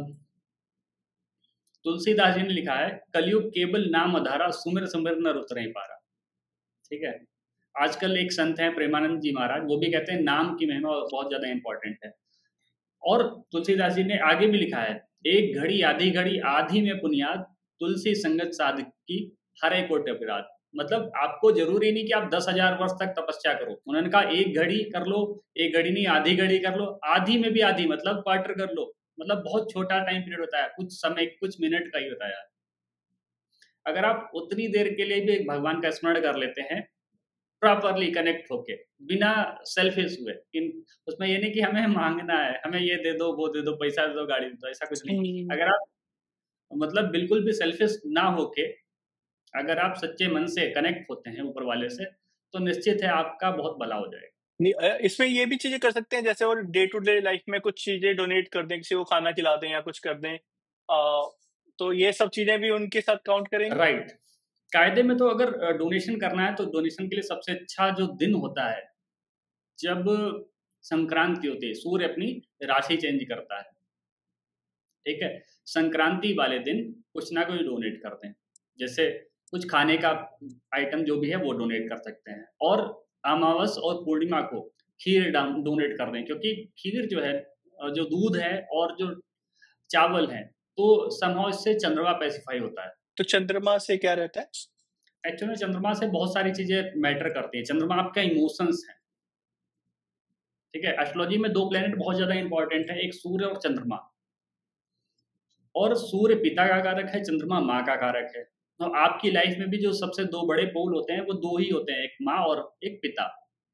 तुलसीदास जी ने लिखा है, कलयुग केवल नाम अधारा, सुमिर सुमिर नर उतरहि पारा। ठीक है? आजकल एक संत हैं प्रेमानंद जी महाराज, वो भी कहते हैं नाम की महिमा बहुत ज़्यादा इम्पोर्टेंट है। और तुलसीदास जी ने आगे भी लिखा है, एक घड़ी आधी घड़ी आधी में पुनियाद, तुलसी संगत साधक की हरे कोट अपराध। मतलब आपको जरूरी नहीं कि आप 10,000 वर्ष तक तपस्या करो। उन्होंने कहा एक घड़ी कर लो, एक घड़ी नहीं आधी घड़ी कर लो, आधी में भी आधी मतलब क्वार्टर कर लो। मतलब बहुत छोटा टाइम पीरियड होता है, कुछ समय कुछ मिनट का ही होता है। अगर आप उतनी देर के लिए भी भगवान का स्मरण कर लेते हैं, प्रॉपरली कनेक्ट होके, बिना सेल्फिश हुए, इन उसमें ये नहीं कि हमें माँगना है, हमें ये दे दो, वो दे दो, पैसा दे दो, गाड़ी दे दो, ऐसा कुछ नहीं। हुँ। अगर आप मतलब बिल्कुल भी सेल्फिश ना होके, अगर आप सच्चे मन से कनेक्ट होते हैं ऊपर वाले से, तो निश्चित है आपका बहुत भला हो जाएगा। नहीं इसमें ये भी चीज़ें कर सकते हैं जैसे और डे टू डे लाइफ़ में कुछ चीज़ें डोनेट कर दें, किसी को खाना खिला दें या कुछ कर दें। तो ये सब चीज़ें भी उनके साथ काउंट करेंगी? राइट। कायदे में तो अगर डोनेशन करना है, तो डोनेशन के लिए सबसे अच्छा जो दिन होता है, जब संक्रांति होती है, सूर्य अपनी राशि चेंज करता है। ठीक है? संक्रांति वाले दिन कुछ ना कुछ डोनेट कर दें। जैसे कुछ खाने का आइटम जो भी है वो डोनेट कर सकते हैं, और अमावस और पूर्णिमा को खीर डोनेट कर दें, क्योंकि खीर जो है जो दूध है और जो चावल है, तो समहाउ इससे चंद्रमा पैसिफाई होता है। तो चंद्रमा से क्या रहता है? एक्चुअली में चंद्रमा से बहुत सारी चीज़ें मैटर करती हैं। चंद्रमा आपका इमोशंस है। ठीक है? एस्ट्रोलॉजी में 2 प्लैनेट बहुत ज़्यादा इम्पोर्टेंट है, एक सूर्य और चंद्रमा। और सूर्य पिता का कारक है, चंद्रमा माँ का कारक है। तो आपकी लाइफ में भी जो सबसे 2 बड़े पोल होते हैं, वो 2 ही होते हैं, एक माँ और एक पिता,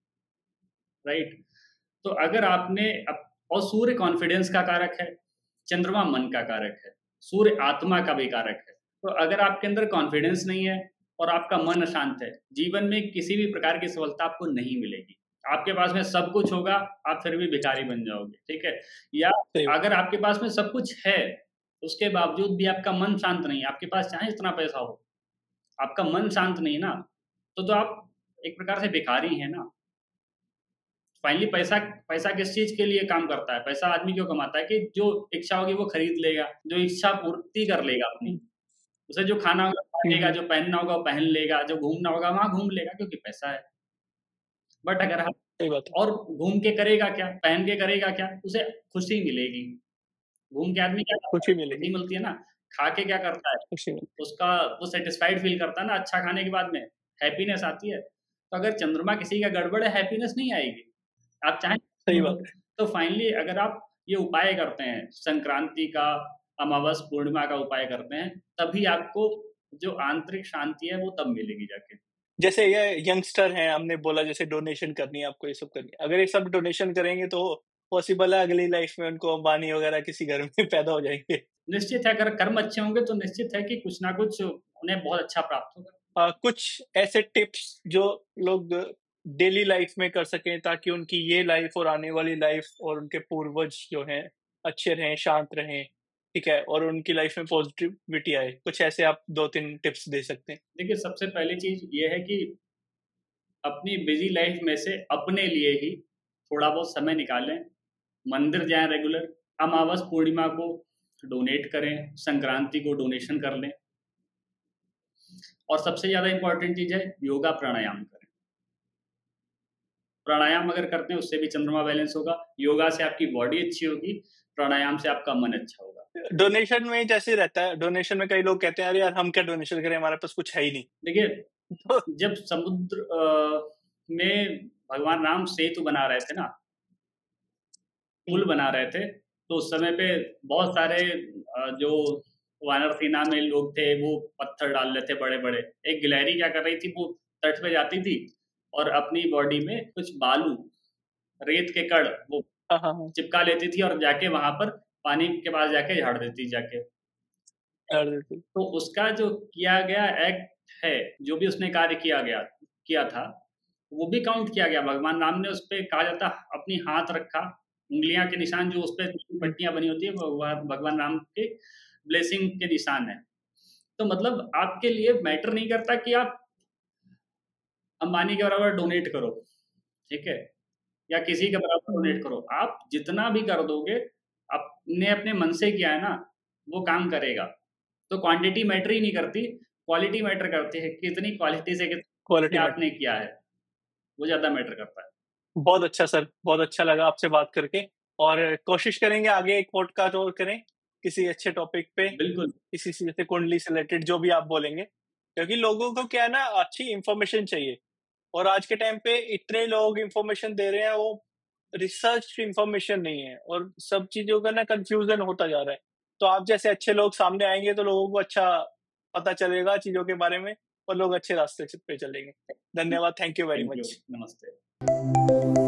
राइट? तो अगर आपने और सूर्य कॉन्फिडेंस का कारक है, चंद्रमा मन का कारक है, सूर्य आत्मा का भी कारक है। तो अगर आपके अंदर कॉन्फिडेंस नहीं है और आपका मन अशांत है, जीवन में किसी भी प्रकार की सफलता आपको नहीं मिलेगी। आपके पास में सब कुछ होगा, आप फिर भी भिखारी बन जाओगे, ठीक है? या सही बात। अगर आपके पास में सब कुछ है, उसके बावजूद भी आपका मन शांत नहीं है, आपके पास चाहे जितना पैसा हो, आपका मन शांत नहीं है ना, तो आप एक प्रकार से भिखारी हैं ना। फाइनली पैसा पैसा किस चीज़ के लिए काम करता है? पैसा आदमी क्यों कमाता है कि जो इच्छा होगी वो खरीद लेगा, जो इच्छा पूर्ति कर लेगा अपनी। हुँ, उसे जो खाना होगा खा हुँ, लेगा, हुँ। जो पहनना होगा वो पहन लेगा, जो घूमना होगा वहाँ घूम लेगा, क्योंकि पैसा है। बट अगर आप सही बात है। और घूम के करेगा क्या? पहन के करेगा क्या? उसे खुशी मिलेगी। घूम के आदमी क्या करता खुशी है? मिलेगी, खुशी मिलती है ना। खा के क्या करता है? खुशी मिलती उसका वो सैटिस्फाइड फ़ील करता है ना, अच्छा खाने के बाद में, हैप्पीनेस आती है। तो अगर चंद्रमा किसी का गड़बड़ है, हैप्पीनेस नहीं आएगी। आप चाहें सही तो बात है। तो फाइनली अगर आप ये उपाय करते हैं, संक्रांति का, अमावस, पूर्णिमा का उपाय करते हैं, तभी आपको जो आंतरिक शांति है, वो तब मिलेगी जाके। जैसे ये यंगस्टर हैं, हमने बोला जैसे डोनेशन करनी है, आपको ये सब करनी है। अगर ये सब डोनेशन करेंगे तो पॉसिबल है अगली लाइफ में उनको अंबानी वगैरह किसी घर में पैदा हो जाएँगे। निश्चित है, अगर कर्म अच्छे होंगे, तो निश्चित है कि कुछ ना कुछ उन्हें बहुत अच्छा प्राप्त होगा। कुछ ऐसे टिप्स जो लोग डेली लाइफ में कर सकें ताकि उनकी ये लाइफ और आने वाली लाइफ और उनके पूर्वज जो हैं, अच्छे रहें, शांत रहें, ठीक है? और उनकी लाइफ में पॉज़िटिविटी आए। कुछ ऐसे आप 2-3 टिप्स दे सकते हैं? देखिए, सबसे पहली चीज़ ये है कि अपनी बिज़ी लाइफ़ में से अपने लिए ही थोड़ा बहुत समय निकालें, मंदिर जाएँ रेगुलर, अमावस, पूर्णिमा को डोनेट करें, संक्रांति को डोनेशन कर लें, और सबसे ज़्यादा इम्पोर्टेंट चीज़ है योगा, प्राणायाम करें। प्राणायाम अगर करते हैं उससे भी चंद्रमा बैलेंस होगा, योगा से आपकी बॉडी अच्छी होगी, प्राणायाम से आपका मन अच्छा होगा। डोनेशन में जैसे रहता है, डोनेशन में कई लोग कहते हैं, "अरे यार, हम क्या डोनेशन करें, हमारे पास कुछ है ही नहीं।" देखिए, तो जब समुद्र में भगवान राम सेतु बना रहे थे ना, पुल हुँ, बना रहे थे, तो उस समय पे बहुत सारे जो वानर सेना में लोग थे, वो पत्थर डाल रहे थे बड़े-बड़े। एक गिलहरी क्या कर रही थी, वो तट पे जाती थी और अपनी बॉडी में कुछ बालू, रेत के कण वो हाँ, हाँ, हाँ। चिपका लेती थी और जाके वहाँ पर पानी के पास जाके झाड़ देती जाके। बिल्कुल, तो उसका जो किया गया एक्ट है, जो भी उसने कार्य किया था, वो भी काउंट किया गया। भगवान राम ने उसपे कहा जाता अपनी हाथ रखा, उँगलियाँ के निशान जो उसपे हुँ, पट्टियाँ बनी होती है, भगवान भगवान राम के ब्लेसिंग के निशान हैं। तो मतलब आपके लिए मैटर नहीं करता कि आप अंबानी के बराबर डोनेट करो, ठीक है? या किसी के बराबर हुँ, डोनेट करो। आप जितना भी कर दोगे, आपने अपने मन से किया है ना, वो काम करेगा। तो क्वांटिटी मैटर ही नहीं करती, क्वालिटी मैटर करती है, कितनी क्वालिटी से क्वालिटी कितने मैटर। आपने किया है, वो ज़्यादा मैटर करता है। बहुत अच्छा सर, बहुत अच्छा लगा आपसे बात करके और कोशिश करेंगे आगे एक पॉडकास्ट और करें, किसी अच्छे टॉपिक पे, बिल्कुल, किसी से जैसे कुंडली से रिलेटेड जो भी आप बोलेंगे। क्योंकि लोगों को क्या है ना अच्छी इन्फॉर्मेशन चाहिए और आज के टाइम पे इतने लोग इन्फॉर्मेशन दे रहे हैं, वो रिसर्च इन्फॉर्मेशन नहीं है और सब चीज़ों का ना कन्फ्यूज़न होता जा रहा है। तो आप जैसे अच्छे लोग सामने आएँगे तो लोगों को अच्छा पता चलेगा चीज़ों के बारे में और लोग अच्छे रास्ते पे चलेंगे। धन्यवाद, thank you very thank you, much. नमस्ते।